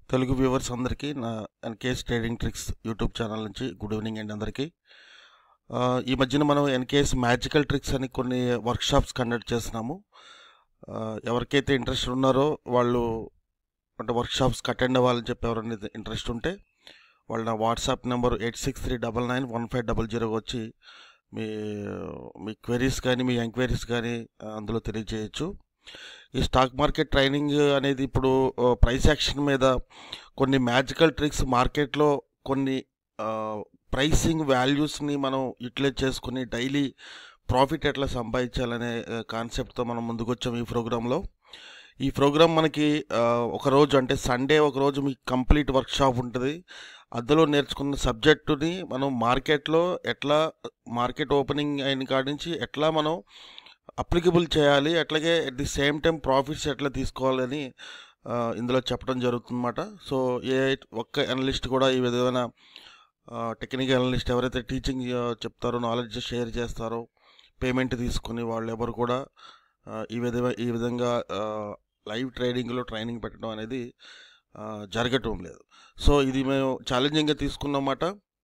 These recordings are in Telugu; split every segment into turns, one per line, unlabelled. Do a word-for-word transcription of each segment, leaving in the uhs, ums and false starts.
తెలుగు వ్యూవర్స్ అందరికీ నా NKS trading tricks YouTube channel నుంచి గుడ్ ఈవినింగ్ అండి అందరికీ. ఆ, ఈ మధ్యన మనం ఎన్కేఎస్ మ్యాజికల్ ట్రిక్స్ అని కొన్ని వర్క్షాప్స్ కండక్ట్ చేస్తున్నాము. ఆ, ఎవరికైతే ఇంట్రెస్ట్ ఉన్నారో వాళ్ళు అంటే వర్క్షాప్స్కి అటెండ్ అవ్వాలని చెప్పి ఎవరైనా ఇంట్రెస్ట్ ఉంటే వాళ్ళు నా WhatsApp number eight six three double nine one five double zero వచ్చి మీ మీ క్వెరీస్ కానీ మీ ఎంక్వైరీస్ కానీ అందులో తెలియజేయచ్చు. ఈ స్టాక్ మార్కెట్ ట్రైనింగ్ అనేది ఇప్పుడు ప్రైస్ యాక్షన్ మీద కొన్ని మ్యాజికల్ ట్రిక్స్ మార్కెట్లో కొన్ని ప్రైసింగ్ వాల్యూస్ని మనం యూటిలైజ్ చేసుకుని డైలీ ప్రాఫిట్ ఎట్లా సంపాదించాలనే కాన్సెప్ట్తో మనం ముందుకు వచ్చాం ఈ ప్రోగ్రాంలో. ఈ ప్రోగ్రాం మనకి ఒకరోజు అంటే సండే ఒకరోజు మీకు కంప్లీట్ వర్క్షాప్ ఉంటుంది. అందులో నేర్చుకున్న సబ్జెక్టుని మనం మార్కెట్లో ఎట్లా మార్కెట్ ఓపెనింగ్ అయిన కాడి నుంచి ఎట్లా మనం అప్లికబుల్ చేయాలి, అట్లాగే at the same time profits ఎట్లా తీసుకోవాలని ఇందులో చెప్పడం జరుగుతుందన్నమాట. సో ఏ ఒక్క అనలిస్ట్ కూడా ఈ విధమైన టెక్నికల్ అనలిస్ట్ ఎవరైతే టీచింగ్ చెప్తారో నాలెడ్జ్ షేర్ చేస్తారో పేమెంట్ తీసుకుని వాళ్ళు ఎవరు కూడా ఈ విధంగా ఈ విధంగా లైవ్ ట్రేడింగ్లో ట్రైనింగ్ పెట్టడం అనేది జరగటం లేదు. సో ఇది మేము ఛాలెంజింగ్గా తీసుకున్నమాట.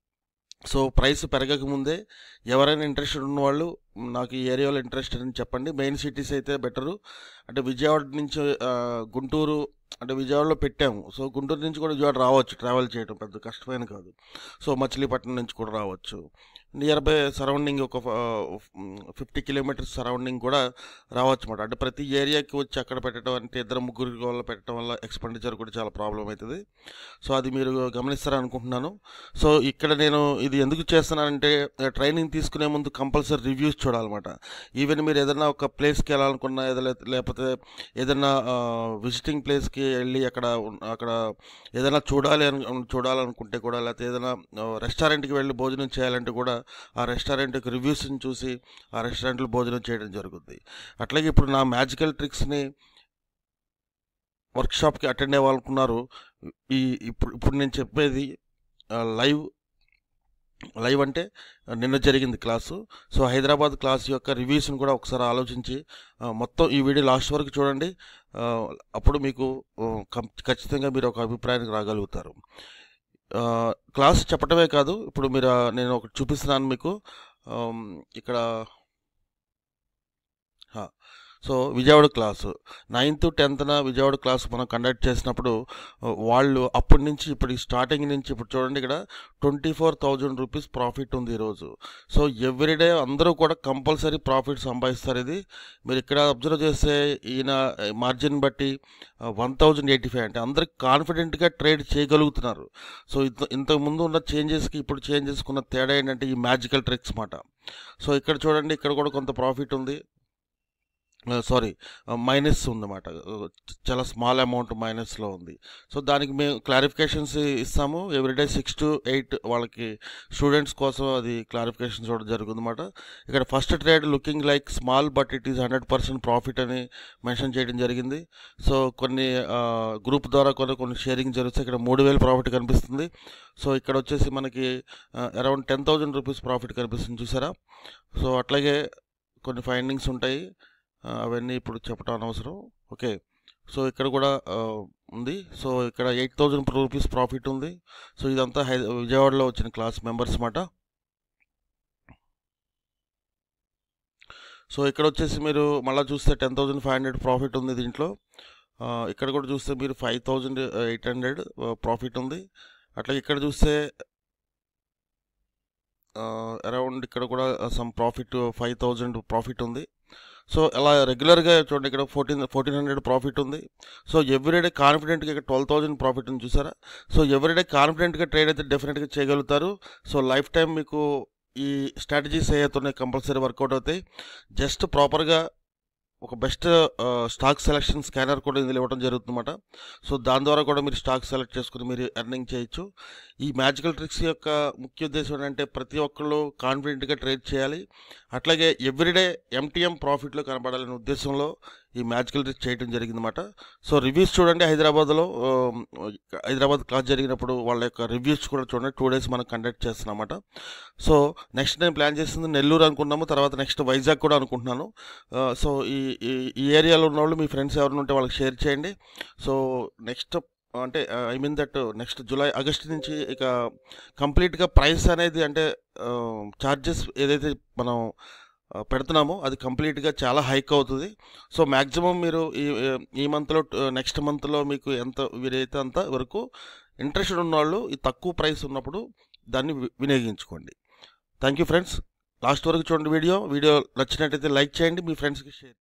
సో ప్రైస్ పెరగక ముందే ఎవరైనా ఇంట్రెస్టెడ్ ఉన్నవాళ్ళు నాకు ఈ ఏరియాలో ఇంట్రెస్ట్ అని చెప్పండి. మెయిన్ సిటీస్ అయితే బెటరు. అంటే విజయవాడ నుంచి గుంటూరు అంటే విజయవాడలో పెట్టాము. సో గుంటూరు నుంచి కూడా విజయవాడ రావచ్చు, ట్రావెల్ చేయడం పెద్ద కష్టమైన కాదు. సో మచిలీపట్నం నుంచి కూడా రావచ్చు. నియర్ బై సరౌండింగ్ ఒక ఫిఫ్టీ కిలోమీటర్స్ సరౌండింగ్ కూడా రావచ్చు అన్నమాట. అంటే ప్రతి ఏరియాకి వచ్చి అక్కడ పెట్టడం అంటే ఇద్దరు ముగ్గురు వల్ల పెట్టడం వల్ల ఎక్స్పెండిచర్ కూడా చాలా ప్రాబ్లం అవుతుంది. సో అది మీరు గమనిస్తారని అనుకుంటున్నాను. సో ఇక్కడ నేను ఇది ఎందుకు చేస్తున్నానంటే ట్రైనింగ్ తీసుకునే ముందు కంపల్సరీ రివ్యూస్ చూడాలన్నమాట. ఈవెన్ మీరు ఏదైనా ఒక ప్లేస్కి వెళ్ళాలనుకున్నా ఏదైనా లేకపోతే ఏదైనా విజిటింగ్ ప్లేస్కి వెళ్ళి అక్కడ అక్కడ ఏదైనా చూడాలి అని చూడాలనుకుంటే కూడా లేకపోతే ఏదైనా రెస్టారెంట్కి వెళ్ళి భోజనం చేయాలంటే కూడా ఆ రెస్టారెంట్కి రివ్యూస్ని చూసి ఆ రెస్టారెంట్లో భోజనం చేయడం జరుగుతుంది. అట్లాగే ఇప్పుడు నా మ్యాజికల్ ట్రిక్స్ని వర్క్షాప్కి అటెండ్ అవ్వాలనుకున్నారు. ఈ ఇప్పుడు ఇప్పుడు నేను చెప్పేది లైవ్ లైవ్ అంటే నిన్న జరిగింది క్లాసు. సో హైదరాబాద్ క్లాస్ యొక్క రివ్యూస్ని కూడా ఒకసారి ఆలోచించి మొత్తం ఈ వీడియో లాస్ట్ వరకు చూడండి. అప్పుడు మీకు ఖచ్చితంగా మీరు ఒక అభిప్రాయానికి రాగలుగుతారు. క్లాస్ చెప్పడమే కాదు, ఇప్పుడు మీరు నేను ఒకటి చూపిస్తున్నాను మీకు ఇక్కడ. సో విజయవాడ క్లాసు నైన్త్ టెన్త్న విజయవాడ క్లాస్ మనం కండక్ట్ చేసినప్పుడు వాళ్ళు అప్పటి నుంచి ఇప్పుడు స్టార్టింగ్ నుంచి ఇప్పుడు చూడండి ఇక్కడ twenty four thousand rupees profit ఉంది ఈరోజు. సో ఎవ్రీడే అందరూ కూడా కంపల్సరీ ప్రాఫిట్ సంపాదిస్తారు. ఇది మీరు ఇక్కడ అబ్జర్వ్ చేస్తే ఈయన మార్జిన్ బట్టి వన్ థౌజండ్ ఎయిటీ ఫైవ్ అంటే అందరు కాన్ఫిడెంట్గా ట్రేడ్ చేయగలుగుతున్నారు. సో ఇంత ఇంతకుముందు ఉన్న చేంజెస్కి ఇప్పుడు చేంజెస్కున్న తేడా ఏంటంటే ఈ మ్యాజికల్ ట్రిక్స్ మాట. సో ఇక్కడ చూడండి ఇక్కడ కూడా కొంత ప్రాఫిట్ ఉంది, సారీ మైనస్ ఉందన్నమాట, చాలా స్మాల్ అమౌంట్ మైనస్లో ఉంది. సో దానికి మేము క్లారిఫికేషన్స్ ఇస్తాము ఎవ్రీడే సిక్స్ టు ఎయిట్ వాళ్ళకి స్టూడెంట్స్ కోసం అది క్లారిఫికేషన్స్ చూడడం జరుగుతుందన్నమాట. ఇక్కడ first trade looking like small but it is hundred percent profit అని మెన్షన్ చేయడం జరిగింది. సో కొన్ని గ్రూప్ ద్వారా కొన్ని కొన్ని షేరింగ్ జరిగితే ఇక్కడ మూడు వేలు ప్రాఫిట్ కనిపిస్తుంది. సో ఇక్కడ వచ్చేసి మనకి around ten thousand rupees profit కనిపిస్తుంది, చూసారా. సో అట్లాగే కొన్ని ఫైండింగ్స్ ఉంటాయి, అవన్నీ ఇప్పుడు చెప్పడం అనవసరం. ఓకే, సో ఇక్కడ కూడా ఉంది. సో ఇక్కడ ఎయిట్ థౌజండ్ రూపీస్ ప్రాఫిట్ ఉంది. సో ఇదంతా హై విజయవాడలో వచ్చిన క్లాస్ మెంబర్స్ మాట. సో ఇక్కడ వచ్చేసి మీరు మళ్ళీ చూస్తే ten thousand five hundred profit ఉంది దీంట్లో. ఇక్కడ కూడా చూస్తే మీరు five thousand eight hundred profit ఉంది. అట్లా ఇక్కడ చూస్తే అరౌండ్ ఇక్కడ కూడా some profit five thousand profit ఉంది. సో అలా రెగ్యులర్గా చూడండి ఇక్కడ ఫోర్టీన్ ఫోర్టీన్ హండ్రెడ్ ప్రాఫిట్ ఉంది. సో ఎవ్రీడే కాన్ఫిడెంట్గా ఇక్కడ ట్వెల్వ్ థౌజండ్ ప్రాఫిట్ ఉంది, చూసారా. సో ఎవ్రీడే కాన్ఫిడెంట్గా ట్రేడ్ అయితే డెఫినెట్గా చేయగలుగుతారు. సో లైఫ్ టైం మీకు ఈ స్ట్రాటజీస్ ఏవైతున్నాయి కంపల్సరీ వర్కౌట్ అవుతాయి. జస్ట్ ప్రాపర్గా ఒక బెస్ట్ స్టాక్ సెలెక్షన్ స్కానర్ కూడా ఇందులో ఇవ్వడం జరుగుతుందన్నమాట. సో దాని ద్వారా కూడా మీరు స్టాక్ సెలెక్ట్ చేసుకుని మీరు ఎర్నింగ్ చేయొచ్చు. ఈ మ్యాజికల్ ట్రిక్స్ యొక్క ముఖ్య ఉద్దేశం ఏంటంటే ప్రతి ఒక్కళ్ళు కాన్ఫిడెంట్గా ట్రేడ్ చేయాలి, అట్లాగే ఎవ్రీడే ఎంటీఎం ప్రాఫిట్లో కనబడాలనే ఉద్దేశంలో ఈ మ్యాజికల్ ట్రిక్స్ చేయడం జరిగిందన్నమాట. సో రివ్యూస్ చూడండి, హైదరాబాద్లో హైదరాబాద్ క్లాస్ జరిగినప్పుడు వాళ్ళ యొక్క రివ్యూస్ కూడా చూడండి. టూ డేస్ మనం కండక్ట్ చేస్తున్నామన్నమాట. సో నెక్స్ట్ నేను ప్లాన్ చేసింది నెల్లూరు అనుకున్నాము, తర్వాత నెక్స్ట్ వైజాగ్ కూడా అనుకుంటున్నాను. సో ఈ ఈ ఏరియాలో ఉన్న వాళ్ళు మీ ఫ్రెండ్స్ ఎవరైనా ఉంటే వాళ్ళకి షేర్ చేయండి. సో నెక్స్ట్ అంటే I mean that next July August నుంచి ఇక కంప్లీట్గా ప్రైస్ అనేది అంటే ఛార్జెస్ ఏదైతే మనం ఆ, పెడుతున్నామో అది కంప్లీట్గా చాలా హైక్ అవుతుంది. సో మ్యాక్సిమం మీరు ఈ ఈ మంత్లో నెక్స్ట్ మంత్లో మీకు ఎంత వీలైతే అంత వరకు ఇంట్రెస్టెడ్ ఉన్నవాళ్ళు ఈ తక్కువ ప్రైస్ ఉన్నప్పుడు దాన్ని వి- వినియోగించుకోండి. Thank you friends. లాస్ట్ వరకు చూడండి వీడియో. వీడియో నచ్చినట్టయితే లైక్ చేయండి, మీ ఫ్రెండ్స్కి షేర్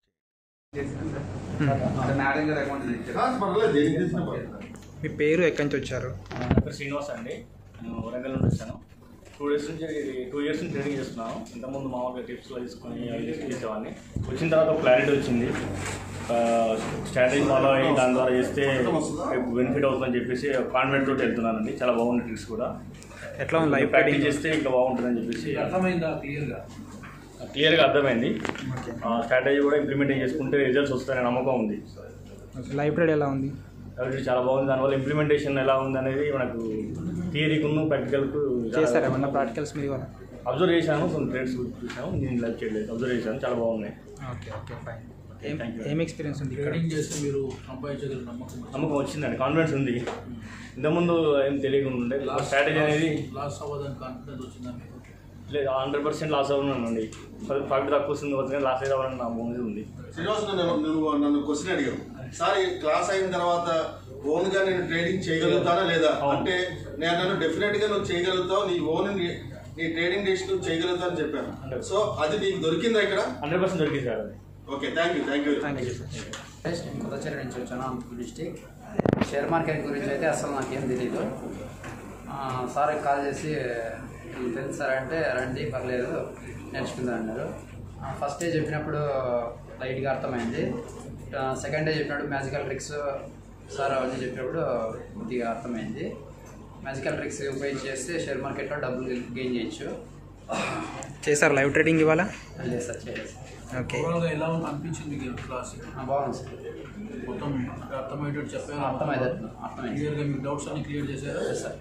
మీ పేరు ఎక్కడి నుంచి వచ్చారు?
నా పేరు శ్రీనివాస్ అండి. నేను వరంగల్ నుండి వచ్చాను. టూ డేస్ నుంచి టూ ఇయర్స్ నుంచి ట్రైనింగ్ చేస్తున్నాను. ఇంతకుముందు మామూలుగా టిప్స్లో తీసుకొని చేసేవాడిని. వచ్చిన తర్వాత ఒక క్లారిటీ వచ్చింది. స్ట్రాటజీ ఫాలో అయ్యి దాని ద్వారా చేస్తే బెనిఫిట్ అవుతుందని చెప్పేసి కాన్ఫిడెంట్ తోటి వెళ్తున్నానండి. చాలా బాగుంది ట్రిక్స్ కూడా.
ఎట్లా ఉంది లైవ్
ప్రాక్టీస్
ట్రేడింగ్?
చేస్తే ఇంకా బాగుంటుందని చెప్పేసి
అర్థమైందా క్లియర్గా?
క్లియర్గా అర్థమైంది. స్ట్రాటజీ కూడా ఇంప్లిమెంట్ చేసుకుంటే రిజల్ట్స్ వస్తాయనే నమ్మకం ఉంది.
లైవ్ ట్రేడ్ ఎలా ఉంది?
కాబట్టి చాలా బాగుంది. దానివల్ల ఇంప్లిమెంటేషన్ ఎలా ఉంది అనేది మనకు థియరీకును ప్రాక్టికల్కు
చేస్తారా ఏమన్నా ప్రాక్టికల్స్ మీరు ఇవాళ?
అబ్జర్వ్ చేశాను. కొన్ని ట్రేడ్స్ చూసాను. నేను లైవ్ చేయలేదు, అబ్జర్వ్ చేశాను. చాలా బాగున్నాయి.
Okay okay fine. ఏం ఏం ఎక్స్పీరియన్స్ ఉంది ఇక్కడ?
ట్రేడింగ్ చేస్తే మీరు సంపాదించగల నమ్మకం
నమ్మకం వచ్చిందండి, కాన్ఫిడెన్స్ ఉంది. ఇంతకుముందు ఏం తెలియకుండా ఉండే స్ట్రాటజీ అనేది
లాస్ అవ్వదని కాన్ఫిడెన్స్ వచ్చిందా మీకు?
లేదు, హండ్రెడ్ పర్సెంట్ లాస్ అవ్వనండి. ప్రాఫిట్ తక్కువ వస్తుంది వచ్చింది, లాస్ అయితే అవ్వాలని నా భూమి ఉంది.
శ్రీనివాస్, నన్ను నువ్వు నన్ను క్వశ్చన్ అడిగావు సార్, ఈ క్లాస్ అయిన తర్వాత ఓన్ గా నేను ట్రేడింగ్ చేయగలుగుతానా లేదా అంటే, నేను నన్ను డెఫినెట్ గా నువ్వు చేయగలుగుతావు, నీ ఓన్ నీ ట్రేడింగ్ డేస్ నువ్వు చేయగలుగుతావు అని చెప్పాను. సో అది నీకు దొరికిందా ఇక్కడ?
హండ్రెడ్ పర్సెంట్ దొరికింది సార్ అది.
Okay, thank you thank you
thank you.
నేను కొత్తచెర నుంచి వచ్చాను, అనంతపురం డిస్టిక్. షేర్ మార్కెట్ గురించి అయితే అసలు నాకేం తెలియదు. ఆ, సార్కి కాల్ చేసి "నీకు తెలుసు సార్" అంటే "రండి, పర్లేదు, నేర్చుకుందా" అన్నారు. ఆ, ఫస్ట్ డే చెప్పినప్పుడు లైట్గా అర్థమైంది. ఆ, సెకండ్ డే చెప్పినప్పుడు మ్యాజికల్ ట్రిక్స్ సార్ అవన్నీ చెప్పినప్పుడు కొద్దిగా అర్థమైంది. మ్యాజికల్ ట్రిక్స్ ఉపయోగించి చేస్తే షేర్ మార్కెట్లో డబ్బులు గెయిన్ చేయొచ్చు.
చేశారు లైవ్ ట్రేడింగ్ ఇవాళ?
లేదు సార్, చేయలేదు.
ఓకే.
ఓవరాల్గా ఎలా ఉంది అనిపించింది మీకు క్లాస్?
ఆ, బాగుంది సార్,
మొత్తం అర్థమయ్యేటట్టు చెప్పారు.
అర్థమైంది అర్థమైంది
క్లియర్గా మీకు డౌట్స్ అన్ని క్లియర్ చేశారా?
సార్.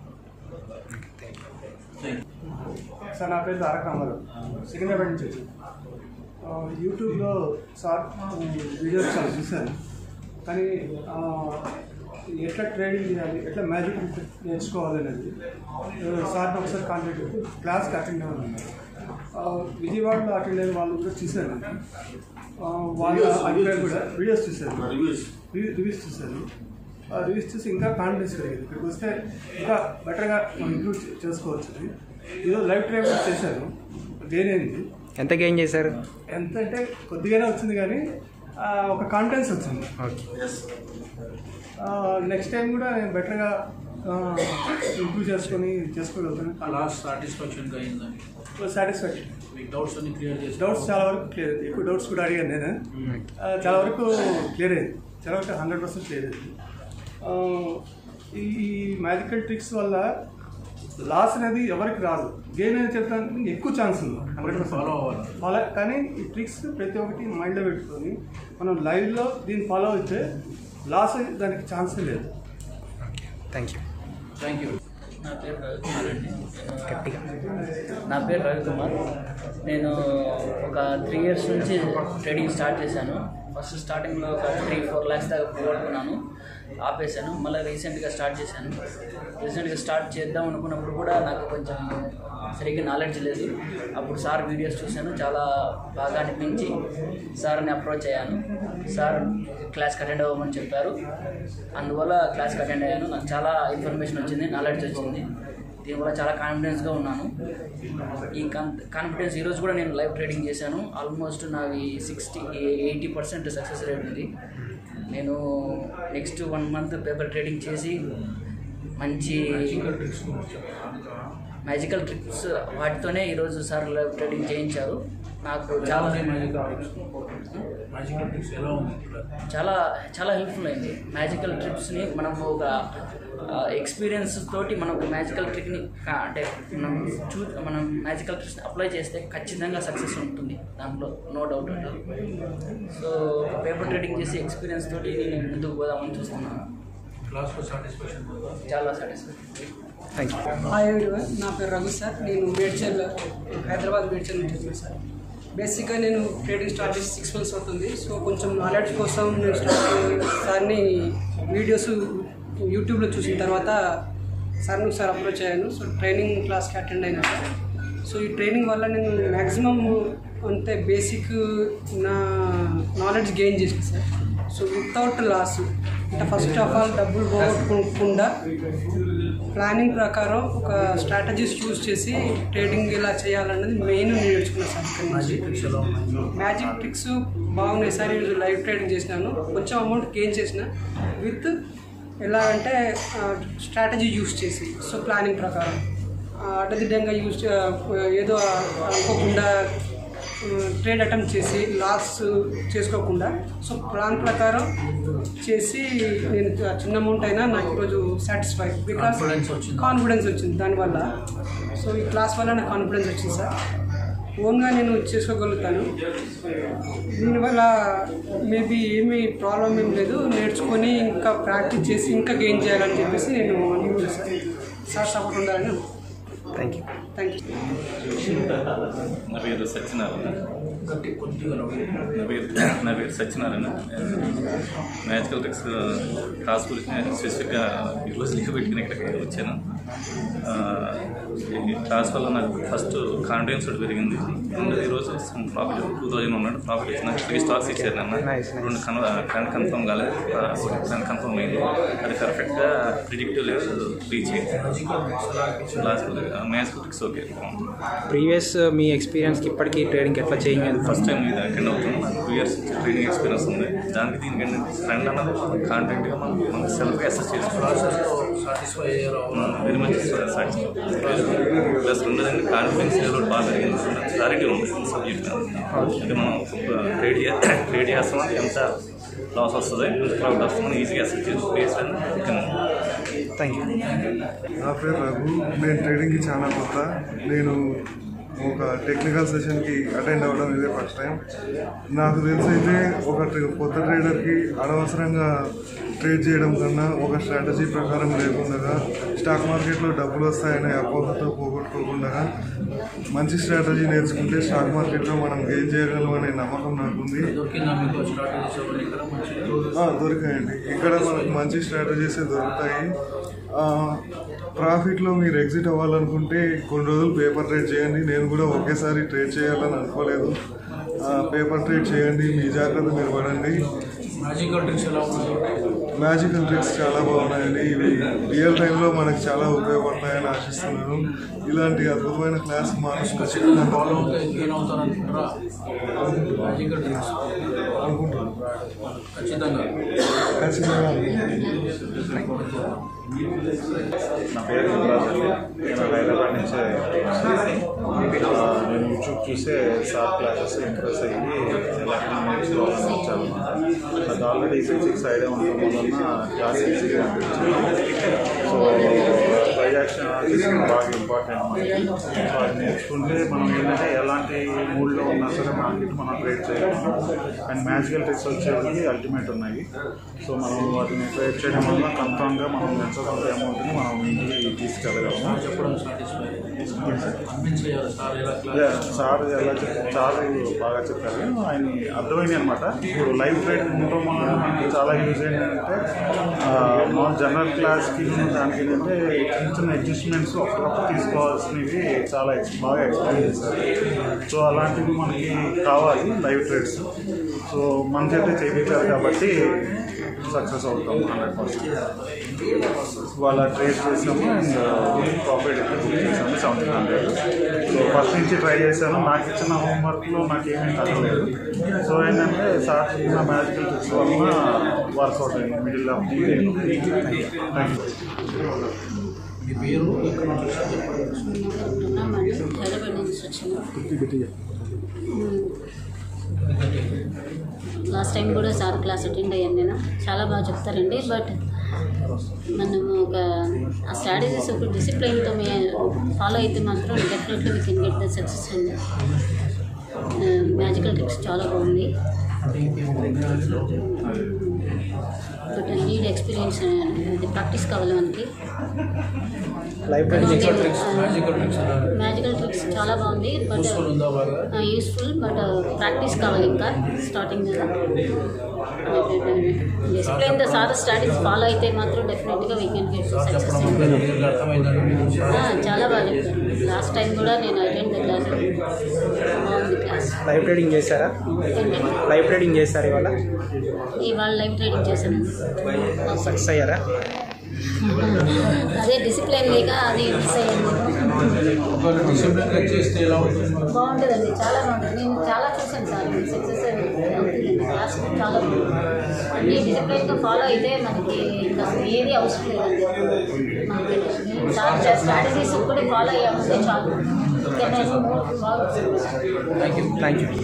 సార్ నా పేరు తారక రామారావు, సికింద్రాబాద్ నుంచి వచ్చి ఆ, యూట్యూబ్లో సార్ వీడియోస్ చాలా చూశాను. కానీ ఆ, ఎట్లా ట్రేడింగ్ చేయాలి, ఎట్లా మ్యాజిక్ నేర్చుకోవాలి అనేది సార్ని ఒకసారి కాంటాక్ట్ చేసి క్లాస్కి అటెండ్ అవ్వాలి. విజయవాడలో అటెండ్ అయిన వాళ్ళు కూడా చూశాను. ఆ, వాళ్ళ అభిప్రాయం కూడా వీడియోస్ చూశాను,
రివ్యూస్
రివ్యూస్ చూశాను. ఆ రివ్యూస్ చూసి ఇంకా కాన్ఫిడెన్స్ కలిగింది. ఇక్కడికి వస్తే ఇంకా బెటర్గా మనం ఇంప్రూవ్ చేసుకోవచ్చు. ఈరోజు లైవ్ ట్రైన్ చేశాను, గెయిన్ అయింది.
ఎంత గెయిన్ చేశారు?
ఎంత అంటే కొద్దిగానే వచ్చింది, కానీ ఆ, ఒక కాన్ఫిడెన్స్ వచ్చింది.
ఓకే.
నెక్స్ట్ టైం కూడా నేను బెటర్గా ఇంప్రూవ్ చేసుకొని చేసుకోగలుగుతాను.
లాస్ట్ సాటిస్ఫాక్షన్గా అయిందని
సాటిస్ఫాక్షన్.
మీకు డౌట్స్ అన్ని క్లియర్ చేసి
డౌట్స్ చాలా వరకు క్లియర్ అయింది. ఎక్కువ డౌట్స్ కూడా అడిగాను నేను. ఆ, చాలా వరకు క్లియర్ అయింది, చాలా వరకు హండ్రెడ్ పర్సెంట్ క్లియర్ అయింది. ఆ, ఈ మ్యాజికల్ ట్రిక్స్ వల్ల లాస్ అనేది ఎవరికి రాదు, గెయిన్ అనేది చెప్పడానికి ఎక్కువ ఛాన్స్ ఉంది. హండ్రెడ్ పర్సెంట్
ఫాలో అవ్వాలి.
ఫాలో కానీ ఈ ట్రిక్స్ ప్రతి ఒక్కటి మైండ్లో పెట్టుకొని మనం లైవ్లో దీన్ని ఫాలో అయితే లాస్ దానికి ఛాన్సే లేదు.
Okay, thank you.
Thank you.
నా పేరు రవికుమార్ అండి.
గట్టిగా.
నా పేరు రవికుమార్. నేను ఒక త్రీ ఇయర్స్ నుంచి ట్రేడింగ్ స్టార్ట్ చేశాను. ఫస్ట్ స్టార్టింగ్లో ఒక త్రీ ఫోర్ ల్యాక్స్ దాకా పోగొట్టుకున్నాను, ఆపేశాను. మళ్ళీ రీసెంట్గా స్టార్ట్ చేశాను. రీసెంట్గా స్టార్ట్ చేద్దాం అనుకున్నప్పుడు కూడా నాకు కొంచెం సరిగ్గా నాలెడ్జ్ లేదు. అప్పుడు సార్ వీడియోస్ చూశాను, చాలా బాగా అనిపించి సార్ని అప్రోచ్ అయ్యాను. సార్ క్లాస్కి అటెండ్ అవ్వమని చెప్పారు, అందువల్ల క్లాస్కి అటెండ్ అయ్యాను. నాకు చాలా ఇన్ఫర్మేషన్ వచ్చింది, నాలెడ్జ్ వచ్చింది. దీనివల్ల చాలా కాన్ఫిడెన్స్గా ఉన్నాను. ఈ కాన్ కాన్ఫిడెన్స్ ఈరోజు కూడా నేను లైవ్ ట్రేడింగ్ చేశాను. ఆల్మోస్ట్ నావి sixty eighty percent success rate ఉంది. నేను next one month paper trading చేసి మంచి మ్యాజికల్ ట్రిక్స్ వాటితోనే ఈరోజు సార్ లైవ్ ట్రేడింగ్ చేయించారు. నాకు చాలా
మ్యాజికల్ ట్రిక్స్ ఎలా ఉంది?
చాలా చాలా హెల్ప్ఫుల్ అయింది. మ్యాజికల్ ట్రిక్స్ని మనం ఒక ఎక్స్పీరియన్స్ తోటి మనం ఒక మ్యాజికల్ ట్రిక్ని అంటే మనం చూ మనం మ్యాజికల్ ట్రిక్స్ని అప్లై చేస్తే ఖచ్చితంగా సక్సెస్ ఉంటుంది, దాంట్లో నో డౌట్ ఉంటుంది. సో పేపర్ ట్రేడింగ్ చేసి ఎక్స్పీరియన్స్ తోటి నేను ముందుకు పోదామని చూస్తున్నాను.
క్లాస్లో సాటిస్ఫాక్షన్ ఉందా?
చాలా satisfaction.
Thank you.
Hi everyone, నా పేరు రఘు సార్. నేను మేడ్చల్, హైదరాబాద్ మేడ్చల్ నుంచి వచ్చాను సార్. బేసిక్గా నేను ట్రేడింగ్ స్టార్ట్ చేసి సిక్స్ మంత్స్ అవుతుంది. సో కొంచెం నాలెడ్జ్ కోసం నేను స్టార్ట్ సార్ని వీడియోస్ యూట్యూబ్లో చూసిన తర్వాత సార్ని ఒకసారి అప్రోచ్ అయ్యాను. సో ట్రైనింగ్ క్లాస్కి అటెండ్ అయినా సార్. సో ఈ ట్రైనింగ్ వల్ల నేను మ్యాక్సిమం అంటే బేసిక్ నా నాలెడ్జ్ గెయిన్ చేసాను సార్. సో వితౌట్ లాస్ అంటే ఫస్ట్ ఆఫ్ ఆల్ డబ్బులు పోగొట్టుకోకుండా ప్లానింగ్ ప్రకారం ఒక స్ట్రాటజీస్ చూస్ చేసి ట్రేడింగ్ ఎలా చేయాలన్నది మెయిన్ నేర్చుకున్నాను సార్. మ్యాజిక్ ట్రిక్స్ బాగున్నాయి సార్. ఈరోజు లైవ్ ట్రేడింగ్ చేసినాను, కొంచెం అమౌంట్ గెయిన్ చేసిన విత్ ఎలా అంటే స్ట్రాటజీ యూస్ చేసి సో ప్లానింగ్ ప్రకారం అడ్డదిడ్డంగా యూజ్ ఏదో అనుకోకుండా ట్రేడ్ అటెంప్ట్ చేసి లాస్ చేసుకోకుండా సో ప్లాన్ ప్రకారం చేసి నేను చిన్న అమౌంట్ అయినా నాకు ఈరోజు సాటిస్ఫై బికాస్ కాన్ఫిడెన్స్ వచ్చింది దానివల్ల. సో ఈ క్లాస్ వల్ల నాకు కాన్ఫిడెన్స్ వచ్చింది సార్. ఓన్గా నేను చేసుకోగలుగుతాను. దీనివల్ల మేబీ ఏమీ ప్రాబ్లం ఏం లేదు. నేర్చుకొని ఇంకా ప్రాక్టీస్ చేసి ఇంకా గెయిన్ చేయాలని చెప్పేసి నేను అనుకుంటున్నాను సార్. సార్ సపోర్ట్ ఉండాలని.
Thank you
thank you.
నా పేరు సత్యనారాయణ. నా పేరు నా పేరు సత్యనారాయణ. మ్యాజికల్ ట్రిక్స్ క్లాస్ గురించి నేను స్పెసిఫిక్గా ఈరోజు లీవ్ పెట్టుకుని ఇక్కడికి వచ్చాను. ఈ క్లాస్ వల్ల నాకు ఫస్ట్ కాన్ఫిడెన్స్ ఒకటి పెరిగింది. అండ్ ఈరోజు ప్రాఫిట్ టూ థౌజండ్ ఉన్నాడు. ప్రాఫిట్ ఇచ్చిన త్రీ స్టాక్స్ ఇచ్చారు అన్న. రెండు కన్ కన్ కన్ఫర్మ్ కాలేదు, ఒకటి కన్ఫర్మ్ అయింది. అది పర్ఫెక్ట్గా ప్రిడిక్టివ్ లెవెల్ రీచ్ అయింది. Class magical tricks okay.
Previous మీ ఎక్స్పీరియన్స్కి ఇప్పటికీ ట్రేడింగ్ ఎట్లా చేంజ్ అయింది?
ఫస్ట్ టైం ఇది అటెండ్ అవుతుంది. నాకు టూ ఇయర్స్ ట్రైనింగ్ ఎక్స్పీరియన్స్ ఉంది. దానికి దీనికి ఏంటంటే ఫ్రెండ్ అన్నది కాంటెంట్గా మనం మనం సెల్ఫ్గా అసెస్ చేసుకోవాలి. Very much satisfy. ప్లస్ రెండోదండి కాన్ఫిడెన్స్ లెవెల్ బాగా పెరిగింది. క్లారిటీ ఉంది సబ్జెక్ట్. అంటే మనం ట్రేడ్ ట్రేడ్ చేస్తామని ఎంత లాస్ వస్తుంది, ఎంత ప్రాఫిట్ వస్తుందని ఈజీగా అసెస్ చేసి ప్లేస్
థ్యాంక్ యూ.
నా పేరు రఘు. నేను ట్రేడింగ్కి చాలా కొత్త. నేను ఒక టెక్నికల్ సెషన్కి అటెండ్ అవ్వడం ఇదే ఫస్ట్ టైం. నాకు తెలిసి అయితే ఒక కొత్త ట్రేడర్కి అనవసరంగా ట్రేడ్ చేయడం కన్నా ఒక స్ట్రాటజీ ప్రకారం లేకుండా స్టాక్ మార్కెట్లో డబ్బులు వస్తాయనే అపోహతో పోగొట్టుకోకుండా మంచి స్ట్రాటజీ నేర్చుకుంటే స్టాక్ మార్కెట్లో మనం గెయిన్ చేయగలం అనే నమ్మకం నాకుంది. దొరికాయండి. ఇక్కడ మనకు మంచి స్ట్రాటజీసే దొరుకుతాయి. ప్రాఫిట్లో మీరు ఎగ్జిట్ అవ్వాలనుకుంటే కొన్ని రోజులు పేపర్ ట్రేడ్ చేయండి. నేను కూడా ఒకేసారి ట్రేడ్ చేయాలని అనుకోలేదు. పేపర్ ట్రేడ్ చేయండి, మీ జాగ్రత్త మీరు పడండి.
మ్యాజికల్ ట్రిక్స్ ఎలా ఉన్నాయి?
మ్యాజికల్ ట్రిక్స్ చాలా బాగున్నాయండి. ఇవి రియల్ టైంలో మనకు చాలా ఉపయోగపడతాయని ఆశిస్తున్నాను. ఇలాంటి అద్భుతమైన క్లాస్ మాకు
ఫాలో అవుతే గెయిన్ అవుతారనుకుంటారా? మ్యాజికల్ ట్రిక్స్
అనుకుంటున్నాను.
ఖచ్చితంగా
ఖచ్చితంగా
నా పేరు యువరాజ్ అండి. నేను హైదరాబాద్ నుంచే నేను యూట్యూబ్ చూసే సార్ క్లాసెస్ ఇంప్రెస్ అయ్యి నేర్చుకోవాలని వచ్చాను. నాకు ఆల్రెడీ బేసిక్స్ ఐడియా ఉండడం వలన క్లాస్ ఈజీగా అనిపించింది. సో ట్రాన్సాక్షన్ సిస్టమ్ బాగా ఇంపార్టెంట్ మనకి. సో అది నేర్చుకుంటే మనం ఏంటంటే ఎలాంటి మూడ్లో ఉన్నా సరే మార్కెట్ మనం ట్రేడ్ చేయగలం. అండ్ మ్యాజికల్ ట్రిక్స్ వచ్చేవి అల్టిమేట్ ఉన్నాయి. సో మనం వాటిని ట్రేడ్ చేయడం వల్ల కన్ఫామ్గా మనం ఎంతో కొంత అమౌంట్ని మనం ఇంటికి తీసుకెళ్ళగలము.
చెప్పడం సాటిస్ఫై
సార్ ఎలా చెప్పారు, సార్ బాగా చెప్పారు. ఆయన అర్థమైంది అనమాట. ఇప్పుడు లైవ్ ట్రేడింగ్ ఉండటం వల్ల మనకి చాలా యూజ్ ఏంటంటే మా జనరల్ క్లాస్కి దానికి ఏంటంటే చిన్న చిన్న అడ్జస్ట్మెంట్స్ అప్పుడప్పుడు తీసుకోవాల్సినవి చాలా బాగా ఎక్స్ప్లెయిన్ చేశారు. సో అలాంటివి మనకి కావాలి లైవ్ ట్రేడ్స్. సో మన చేతే చేయించారు కాబట్టి సక్సెస్ అవుతాము హండ్రెడ్ పర్సెంట్. వాళ్ళ ట్రేడ్ చేసాము అండ్ ప్రాఫిట్ అయితే బుక్ చేసాము సెవెంటీన్ హండ్రెడ్. సో ఫస్ట్ నుంచి ట్రై చేశాను. నాకు ఇచ్చిన హోంవర్క్లో నాకు ఏమీ తగ్గలేదు. సో ఏంటంటే సార్ చెప్పిన మ్యాజికల్ ట్రిక్స్ వలన వర్కౌట్ అయింది middle of the day. Thank you.
మీ పేరు ఎక్కడ
లాస్ట్ టైం కూడా సార్ క్లాస్ అటెండ్ అయ్యాను నేను. చాలా బాగా చెప్తారండి. బట్ మనము ఒక ఆ స్ట్రాటజీస్ ఒక డిసిప్లైన్తో ఫాలో అయితే మాత్రం definitely we can get the success అండి. మ్యాజికల్ ట్రిక్స్ చాలా బాగుంది. బట్ నీడ్ ఎక్స్పీరియన్స్, అది ప్రాక్టీస్ కావాలి మనకి.
Live trading tricks
magical tricks చాలా బాగుంది బట్ యూస్ఫుల్ బట్ ప్రాక్టీస్ కావాలి ఇంకా స్టార్టింగ్ కదా discipline the sir studies follow అయితే మాత్రం డెఫినెట్గా వీ కెన్ గెట్ సక్సెస్. చాలా బాగా చెప్పారు. లాస్ట్ టైం కూడా నేను అటెండ్ ద క్లాస్ బాగుంది క్లాస్.
లైవ్ ట్రేడింగ్ చేశారా? లైవ్ ట్రేడింగ్ చేశారు ఇవాళ?
ఇవాళ లైవ్ ట్రేడింగ్ చేశాను.
సక్సెస్ అయ్యారా?
అదే డిసిప్లైన్ లేక అది మిస్ అయ్యాను. బాగుంటుందండి, చాలా బాగుంటుంది. నేను చాలా చూసాను సార్ సక్సెస్ అవుతుందండి క్లాస్ చాలా అన్ని డిసిప్లైన్గా ఫాలో అయితే మనకి ఇంకా ఏది అవసరం లేదండి. మనకి సార్ స్ట్రాటజీస్ కూడా ఫాలో అయ్యామంటే చాలు.
థ్యాంక్ యూ థ్యాంక్ యూ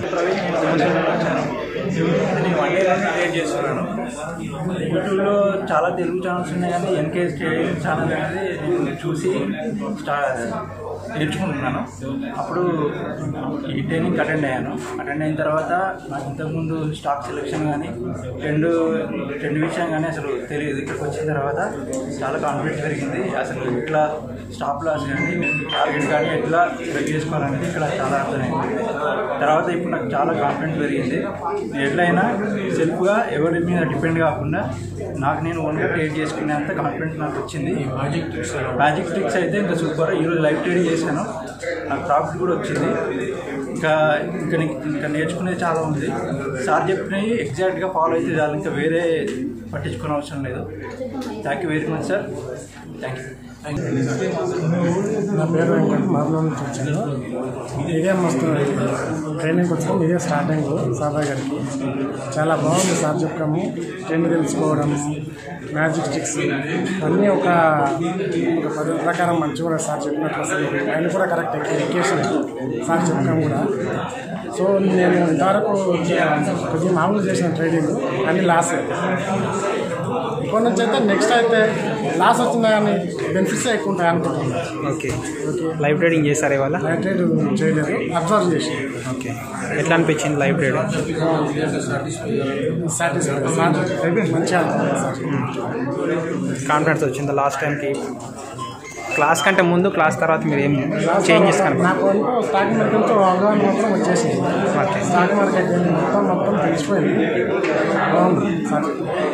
నేను వన్ ఇయర్ క్రియేట్ చేస్తున్నాను. యూట్యూబ్లో చాలా తెలుగు ఛానల్స్ ఉన్నాయి కానీ ఎన్కే స్టేడియం ఛానల్ అనేది నేను చూసి స్టా నేర్చుకుంటున్నాను. అప్పుడు ఈ ట్రైనింగ్ అటెండ్ అయ్యాను. అటెండ్ అయిన తర్వాత నాకు ఇంతకుముందు స్టాక్ సెలెక్షన్ కానీ ట్రెండ్ ట్రెండ్ విషయం కానీ అసలు తెలియదు. ఇక్కడికి వచ్చిన తర్వాత చాలా కాన్ఫిడెన్స్ పెరిగింది. అసలు ఇట్లా స్టాప్ లాస్ కానీ టార్గెట్ కానీ ఎట్లా సెలెక్ట్ చేసుకోవాలనేది ఇక్కడ చాలా అర్థమైంది. తర్వాత ఇప్పుడు నాకు చాలా కాన్ఫిడెన్స్ పెరిగింది. ఎట్లయినా సెల్ఫ్గా ఎవరి మీద డిపెండ్ కాకుండా నాకు నేను ఓన్గా ట్రేడ్ చేసుకునేంత కాన్ఫిడెన్స్ నాకు వచ్చింది. మ్యాజిక్ ట్రిక్స్ మ్యాజిక్ ట్రిక్స్ అయితే ఇంకా సూపర్. ఈరోజు లైవ్ ట్రేడింగ్ చేశాను, నాకు ప్రాఫిట్ కూడా వచ్చింది. ఇంకా ఇంకా ఇంకా నేర్చుకునేది చాలా ఉంది. సార్ చెప్పినవి ఎగ్జాక్ట్గా ఫాలో అయితే చాలు, ఇంకా వేరే పట్టించుకునే అవసరం లేదు. Thank you very much sir. Thank you.
నా పేరు వెంకట్, మార్లో నుంచి వచ్చాను. ఇదే మస్తు ట్రైనింగ్కి వచ్చాము. ఇదే స్టార్టింగ్ సార్ గారికి చాలా బాగుంది. సార్ చెప్పడము, ట్రెండ్ తెలుసుకోవడం, మ్యాజిక్ స్టిక్స్ అన్నీ ఒక ఒక పద్ధతి ప్రకారం మంచిగా కూడా సార్ చెప్పినట్లు అసలు ఆయన కూడా కరెక్ట్ ఎడ్యుకేషన్ సార్ చెప్పడం కూడా. సో నేను ఇంతవరకు కొద్దిగా మామూలు చేసిన ట్రేడింగ్ అన్నీ లాస్. ఇప్పటి నుంచి అయితే నెక్స్ట్ అయితే లాస్ వచ్చిందా కానీ బెనిఫిట్స్ ఎక్కువ ఉంటాయి అనుకుంటున్నాను.
ఓకే ఓకే లైవ్ ట్రేడింగ్ చేశారు ఇవాళ?
లైవ్ ట్రేడ్ చేయలేదు, అబ్జర్వ్ చేసి.
ఓకే ఎట్లా అనిపించింది లైవ్ ట్రేడింగ్?
సాటిస్ఫై మంచిగా
కాన్ఫిడెన్స్ వచ్చింది లాస్ట్ టైంకి? క్లాస్ కంటే ముందు క్లాస్ తర్వాత మీరు ఏం చేంజెస్ కనుక?
నాకు స్టాక్ మార్కెట్తో అవగాహన మొత్తం వచ్చేసింది. స్టాక్ మార్కెట్ మొత్తం మొత్తం తెలిసిపోయింది. బాగుంది సార్.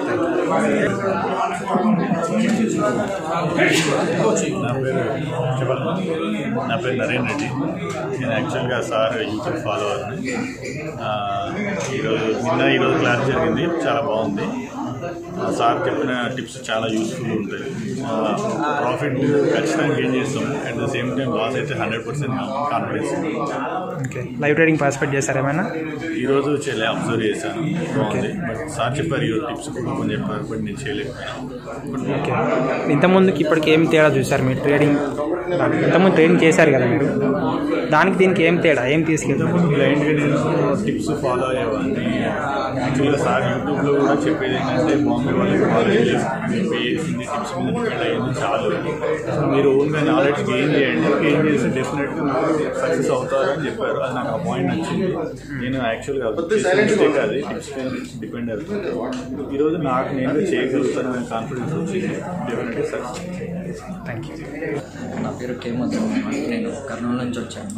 నా పేరు నా పేరు నరేన్ రెడ్డి. నేను యాక్చువల్గా సార్ యూట్యూబ్ ఫాలోవర్ని. ఈరోజు నిన్న ఈరోజు క్లాస్ జరిగింది, చాలా బాగుంది. సార్ చెప్పిన టిప్స్ చాలా యూస్ఫుల్ ఉంటాయి. ప్రాఫిట్ ఖచ్చితంగా గెయిన్ చేస్తాము. At the same time loss అయితే hundred percent confidence.
Okay live trading participate చేశారు ఏమైనా?
ఈరోజు చేయలే, అబ్జర్వ్ చేశాను, బాగుంది. బట్ సార్ చెప్పారు ఈరోజు టిప్స్ కొన్ని చెప్పారు, బట్ నేను చేయలేకపోయాను.
ఓకే ఇంతకుముందుకి ఇప్పటికి ఏం తేడా చూసారు మీరు ట్రేడింగ్? ఇంతకుముందు ట్రేడింగ్ చేశారు కదా మీరు, దానికి దీనికి ఏం తేడా, ఏం తీసుకెళ్తారు?
బ్లైండ్గా నేను టిప్స్ ఫాలో అయ్యేవాడిని. యాక్చువల్గా సార్ యూట్యూబ్లో కూడా చెప్పేది ఏంటంటే బాంబే వాళ్ళకి కాలేజ్ పే చేసింది టిప్స్ మీద డిపెండ్ అయ్యింది చాలు. సో మీరు ఓన్గా నాలెడ్జ్ గెయిన్ చేయండి, గెయిన్ చేసి డెఫినెట్గా మీరు సక్సెస్ అవుతారు అని చెప్పారు. అది నాకు ఆ పాయింట్ నచ్చింది. నేను యాక్చువల్గా మిస్టేక్ అది టిప్స్ మీద డిపెండ్ అవుతుంది. ఈరోజు నాకు నేను చేయగలుగుతాననే కాన్ఫిడెన్స్ వచ్చి డెఫినెట్గా సక్సెస్.
Thank you.
నా పేరు కేమత్, నేను కర్నూలు నుంచి వచ్చాను.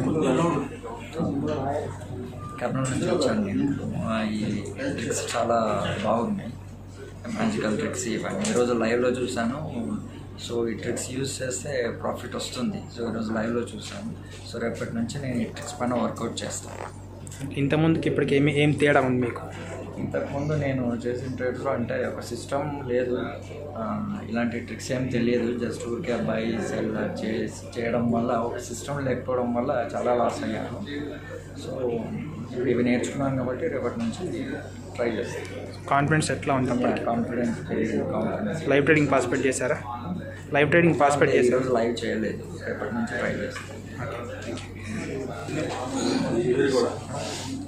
కర్నూలు నుంచి వచ్చాను నేను. ఈ ట్రిక్స్ చాలా బాగున్నాయి, మ్యాజికల్ ట్రిక్స్ ఇవన్నీ. ఈరోజు లైవ్లో చూశాను. సో ఈ ట్రిక్స్ యూజ్ చేస్తే ప్రాఫిట్ వస్తుంది. సో ఈరోజు లైవ్లో చూశాను. సో రేపటి నుంచి నేను ఈ ట్రిక్స్ పైన వర్కౌట్ చేస్తాను.
ఇంతకుముందుకి ఇప్పటికి ఏమి ఏం తేడా ఉంది మీకు?
ఇంతకుముందు నేను చేసిన ట్రేడ్స్లో అంటే ఒక సిస్టమ్ లేదు, ఇలాంటి ట్రిక్స్ ఏం తెలియదు. జస్ట్ ఊరికే బై సెల్ చేయడం వల్ల, ఒక సిస్టమ్ లేకపోవడం వల్ల చాలా లాస్ అయ్యాను. సో ఇప్పుడు ఇవి నేర్చుకున్నాను కాబట్టి రేపటి నుంచి ట్రై చేస్తాను.
కాన్ఫిడెన్స్ ఎట్లా ఉంది?
Confidence confidence
live trading participate చేశారా? లైవ్ ట్రేడింగ్ పార్టిసిపేట్ చేశారు?
లైవ్ చేయలేదు, రేపటి నుంచి ట్రై చేస్తాను.
Thank you.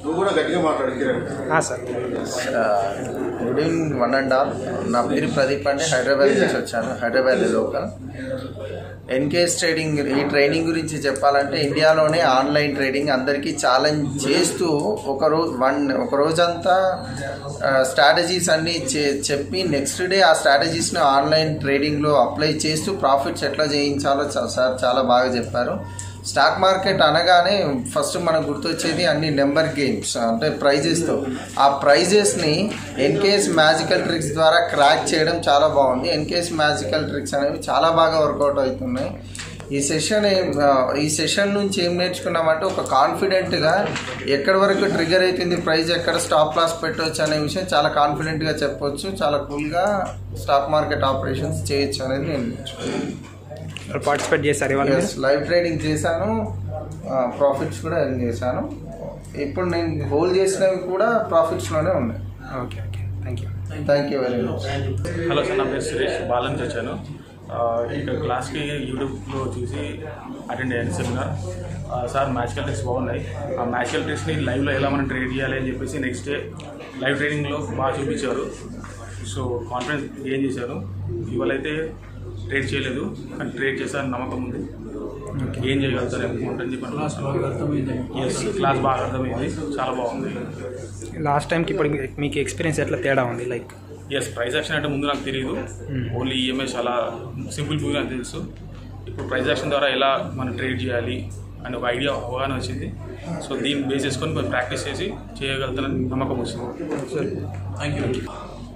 నువ్వు కూడా గట్టిగా మాట్లాడు Kiran.
Sir
good evening one and all. నా పేరు ప్రదీప్ అండి, హైదరాబాద్ నుంచి వచ్చాను, హైదరాబాద్ లోకల్. ఎన్కేఎస్ ట్రేడింగ్ ఈ ట్రైనింగ్ గురించి చెప్పాలంటే ఇండియాలోనే ఆన్లైన్ ట్రేడింగ్ అందరికీ ఛాలెంజ్ చేస్తూ ఒక రోజు వన్ ఒక రోజంతా స్ట్రాటజీస్ అన్నీ చే చెప్పి నెక్స్ట్ డే ఆ స్ట్రాటజీస్ని ఆన్లైన్ ట్రేడింగ్లో అప్లై చేస్తూ ప్రాఫిట్స్ ఎట్లా చేయించాలో సార్ చాలా బాగా చెప్పారు. స్టాక్ మార్కెట్ అనగానే ఫస్ట్ మనకు గుర్తొచ్చేది అన్ని నెంబర్ గేమ్స్, అంటే ప్రైజెస్తో. ఆ ప్రైజెస్ని ఎన్కేఎస్ మ్యాజికల్ ట్రిక్స్ ద్వారా క్రాక్ చేయడం చాలా బాగుంది. ఎన్కేఎస్ మ్యాజికల్ ట్రిక్స్ అనేవి చాలా బాగా వర్కౌట్ అవుతున్నాయి. ఈ సెషన్ ఈ సెషన్ నుంచి ఏం నేర్చుకున్నామంటే ఒక కాన్ఫిడెంట్గా ఎక్కడి వరకు ట్రిగర్ అవుతుంది ప్రైజ్, ఎక్కడ స్టాప్ లాస్ పెట్టవచ్చు అనే విషయం చాలా కాన్ఫిడెంట్గా చెప్పొచ్చు. చాలా కూల్గా స్టాక్ మార్కెట్ ఆపరేషన్స్ చేయొచ్చు అనేది నేను నేర్చుకున్నాను.
పార్టిసిపేట్ చేశారు ఇవాళ?
లైవ్ ట్రేడింగ్ చేశాను, ప్రాఫిట్స్ కూడా ఎర్న్ చేశాను. ఇప్పుడు నేను హోల్డ్ చేసినవి కూడా ప్రాఫిట్స్లోనే ఉన్నాయి.
Okay okay thank you
thank you very much.
Hello sir, నా పేరు సురేష్, బాల నుంచి వచ్చాను. ఇక్కడ క్లాస్కి యూట్యూబ్లో చూసి అటెండ్ అయ్యాను సెమినార్. సార్ మ్యాజికల్ ట్రిక్స్ బాగున్నాయి. ఆ మ్యాజికల్ ట్రిక్స్ని లైవ్లో ఎలా మనం ట్రేడ్ చేయాలి అని చెప్పేసి నెక్స్ట్ డే లైవ్ ట్రేడింగ్లో బాగా చూపించారు. సో కాన్ఫిడెన్స్ గెయిన్ చేశాను. ఇవాళ అయితే ట్రేడ్ చేయలేదు, కానీ ట్రేడ్ చేశాను నమ్మకం ఉంది. ఏం చేయగలుగుతారు అనుకుంటుంది చెప్పండి. ఎస్, క్లాస్ బాగా అర్థమైంది, చాలా బాగుంది.
లాస్ట్ టైంకి ఇప్పుడు మీకు ఎక్స్పీరియన్స్ ఎట్లా తేడా ఉంది? లైక్
ఎస్, ప్రైస్ యాక్షన్ అంటే ముందు నాకు తెలియదు, ఓన్లీ ఈఎంఐ చాలా సింపుల్ పూగా నాకు తెలుసు. ఇప్పుడు ప్రైస్ యాక్షన్ ద్వారా ఎలా మనం ట్రేడ్ చేయాలి అని ఒక ఐడియా అవగాహన వచ్చింది. సో దీన్ని బేస్ చేసుకొని కొంచెం ప్రాక్టీస్ చేసి చేయగలుగుతానని నమ్మకం వచ్చింది. Thank you.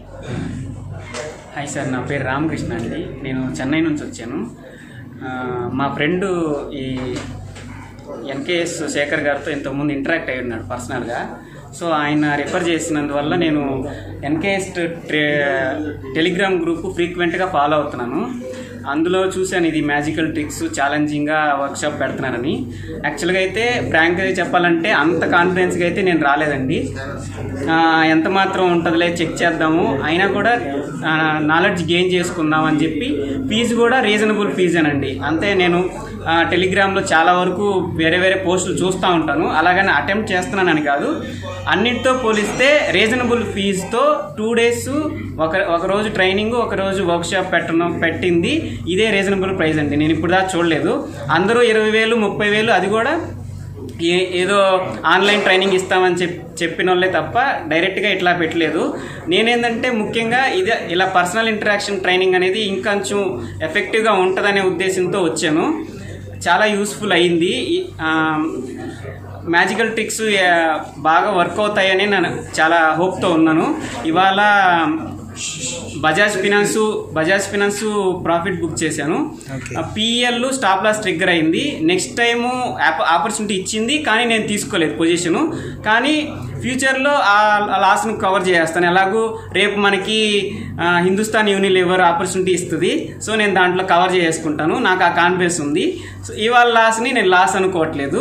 హాయ్ సార్, నా పేరు రామకృష్ణ అండి, నేను చెన్నై నుంచి వచ్చాను. మా ఫ్రెండు ఈ ఎన్కేఎస్ శేఖర్ గారితో ఇంతకుముందు ఇంటరాక్ట్ అయ్యి ఉన్నాడు పర్సనల్గా. సో ఆయన రిఫర్ చేసినందువల్ల నేను ఎన్కేఎస్ టెలిగ్రామ్ గ్రూప్ ఫ్రీక్వెంట్గా ఫాలో అవుతున్నాను. అందులో చూశాను ఇది మ్యాజికల్ ట్రిక్స్ ఛాలెంజింగ్గా వర్క్షాప్ పెడుతున్నారని. యాక్చువల్గా అయితే ఫ్రాంక్గా చెప్పాలంటే అంత కాన్ఫిడెన్స్గా అయితే నేను రాలేదండి. ఎంత మాత్రం ఉంటుందిలే చెక్ చేద్దాము, అయినా కూడా నాలెడ్జ్ గెయిన్ చేసుకుందాం అని చెప్పి ఫీజు కూడా రీజనబుల్ ఫీజేనండి. అంతే, నేను టెలిగ్రామ్లో చాలా వరకు వేరే వేరే పోస్టులు చూస్తూ ఉంటాను, అలాగని అటెంప్ట్ చేస్తున్నానని కాదు. అన్నిటితో పోలిస్తే రీజనబుల్ ఫీజుతో టూ డేస్ ఒక ఒకరోజు ట్రైనింగ్ ఒకరోజు వర్క్షాప్ పెట్టడం పెట్టింది ఇదే రీజనబుల్ ప్రైస్ అండి. నేను ఇప్పుడు దాకా చూడలేదు. అందరూ ఇరవై వేలు ముప్పై వేలు అది కూడా ఏ ఏదో ఆన్లైన్ ట్రైనింగ్ ఇస్తామని చెప్ చెప్పిన వాళ్ళే తప్ప డైరెక్ట్గా ఇట్లా పెట్టలేదు. నేనేంటంటే ముఖ్యంగా ఇదే ఇలా పర్సనల్ ఇంటరాక్షన్ ట్రైనింగ్ అనేది ఇంకొంచెం ఎఫెక్టివ్గా ఉంటుందనే ఉద్దేశంతో వచ్చాను. చాలా యూస్ఫుల్ అయింది. మ్యాజికల్ ట్రిక్స్ బాగా వర్క్ అవుతాయని నేను చాలా హోప్తో ఉన్నాను. ఇవాళ Bajaj finance Bajaj finance profit book చేశాను. పిఎల్ స్టాప్ లాస్ ట్రిగ్గర్ అయింది. నెక్స్ట్ టైము ఆపర్చునిటీ ఇచ్చింది, కానీ నేను తీసుకోలేదు పొజిషను. కానీ ఫ్యూచర్లో ఆ లాస్ను కవర్ చేస్తాను. ఎలాగూ రేపు మనకి హిందుస్థాన్ యూనిలివర్ ఆపర్చునిటీ ఇస్తుంది, సో నేను దాంట్లో కవర్ చేసుకుంటాను. నాకు ఆ కాన్ఫిడెన్స్ ఉంది. సో ఇవాళ లాస్ని నేను లాస్ అనుకోవట్లేదు.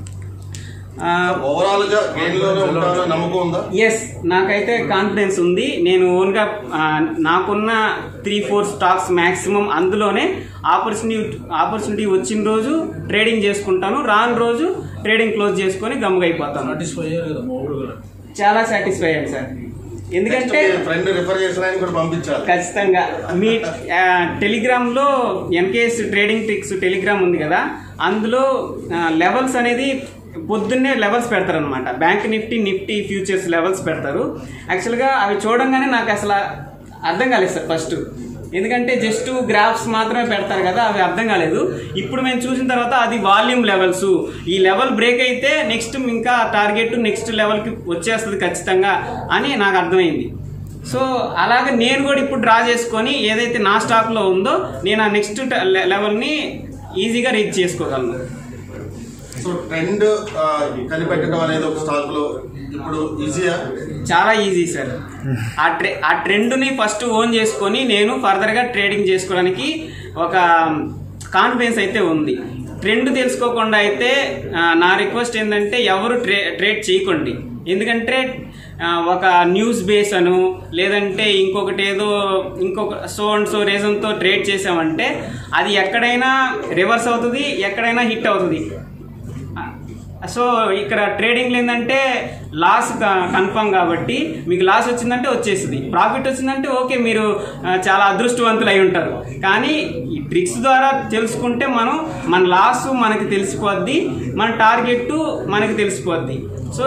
ఎస్, నాకైతే కాన్ఫిడెన్స్ ఉంది. నేను ఓన్గా నాకున్న త్రీ ఫోర్ స్టాక్స్ మ్యాక్సిమం అందులోనే ఆపర్చునిటీ ఆపర్చునిటీ వచ్చిన రోజు ట్రేడింగ్ చేసుకుంటాను, రాని రోజు ట్రేడింగ్ క్లోజ్ చేసుకొని గమ్ముగా అయిపోతాను. చాలా సాటిస్ఫై అయ్యాను సార్. ఎందుకంటే ఖచ్చితంగా మీ టెలిగ్రామ్లో ఎన్కేఎస్ ట్రేడింగ్ ట్రిక్స్ టెలిగ్రామ్ ఉంది కదా, అందులో లెవెల్స్ అనేది పొద్దున్నే లెవెల్స్ పెడతారనమాట. Bank Nifty Nifty futures levels పెడతారు. యాక్చువల్గా అవి చూడంగానే నాకు అసలు అర్థం కాలేదు సార్ ఫస్ట్, ఎందుకంటే జస్ట్ గ్రాఫ్స్ మాత్రమే పెడతారు కదా, అవి అర్థం కాలేదు. ఇప్పుడు మేము చూసిన తర్వాత అది వాల్యూమ్ లెవెల్స్, ఈ లెవెల్ బ్రేక్ అయితే నెక్స్ట్ ఇంకా టార్గెట్ నెక్స్ట్ లెవెల్కి వచ్చేస్తుంది ఖచ్చితంగా అని నాకు అర్థమైంది. సో అలాగే నేను కూడా ఇప్పుడు డ్రా చేసుకొని ఏదైతే నా స్టాక్లో ఉందో నేను ఆ నెక్స్ట్ లెవెల్ని ఈజీగా రీచ్ చేసుకోగలను.
సో ట్రెండ్ కనిపెట్టడం అనేది ఒక స్టాక్ లో ఇప్పుడు ఈజీయా?
చాలా ఈజీ సార్. ఆ ట్రె ఆ ట్రెండ్ని ఫస్ట్ ఓన్ చేసుకొని నేను ఫర్దర్గా ట్రేడింగ్ చేసుకోవడానికి ఒక కాన్ఫిడెన్స్ అయితే ఉంది. ట్రెండ్ తెలుసుకోకుండా అయితే నా రిక్వెస్ట్ ఏంటంటే ఎవరు ట్రే ట్రేడ్ చేయకండి. ఎందుకంటే ఒక న్యూస్ బేస్ అను లేదంటే ఇంకొకటి ఏదో ఇంకొక సో అండ్ సో రీజన్తో ట్రేడ్ చేసామంటే అది ఎక్కడైనా రివర్స్ అవుతుంది, ఎక్కడైనా హిట్ అవుతుంది. సో ఇక్కడ ట్రేడింగ్లో ఏంటంటే లాస్ కన్ఫర్మ్ కాబట్టి మీకు లాస్ వచ్చిందంటే వచ్చేసింది, ప్రాఫిట్ వచ్చిందంటే ఓకే మీరు చాలా అదృష్టవంతులు అయి ఉంటారు. కానీ ఈ ట్రిక్స్ ద్వారా తెలుసుకుంటే మనం మన లాస్ మనకి తెలిసిపోద్ది, మన టార్గెట్ మనకి తెలిసిపోద్ది. సో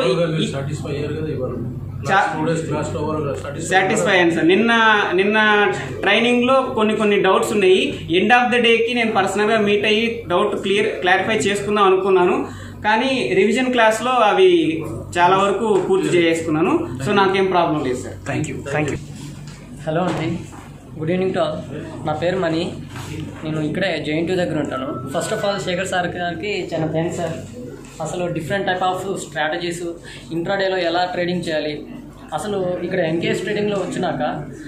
సాటిస్ఫై అయ్యాను సార్. నిన్న నిన్న ట్రైనింగ్లో కొన్ని కొన్ని డౌట్స్ ఉన్నాయి. ఎండ్ ఆఫ్ ద డేకి నేను పర్సనల్గా మీట్ అయ్యి డౌట్ క్లియర్ క్లారిఫై చేసుకుందాం అనుకున్నాను, కానీ రివిజన్ క్లాస్లో అవి చాలా వరకు పూర్తి చేసుకున్నాను. సో నాకేం ప్రాబ్లం లేదు sir.
Thank you thank you
hello అండి, గుడ్ ఈవినింగ్ టు ఆల్. నా పేరు మణి, నేను ఇక్కడే జేఎన్టీ దగ్గర ఉంటాను. ఫస్ట్ ఆఫ్ ఆల్ శేఖర్ సార్ గారికి చాలా థ్యాంక్స్ సార్. అసలు డిఫరెంట్ టైప్ ఆఫ్ స్ట్రాటజీస్ ఇంట్రాడేలో ఎలా ట్రేడింగ్ చేయాలి, అసలు ఇక్కడ ఎన్కేఎస్ ట్రేడింగ్లో వచ్చినాక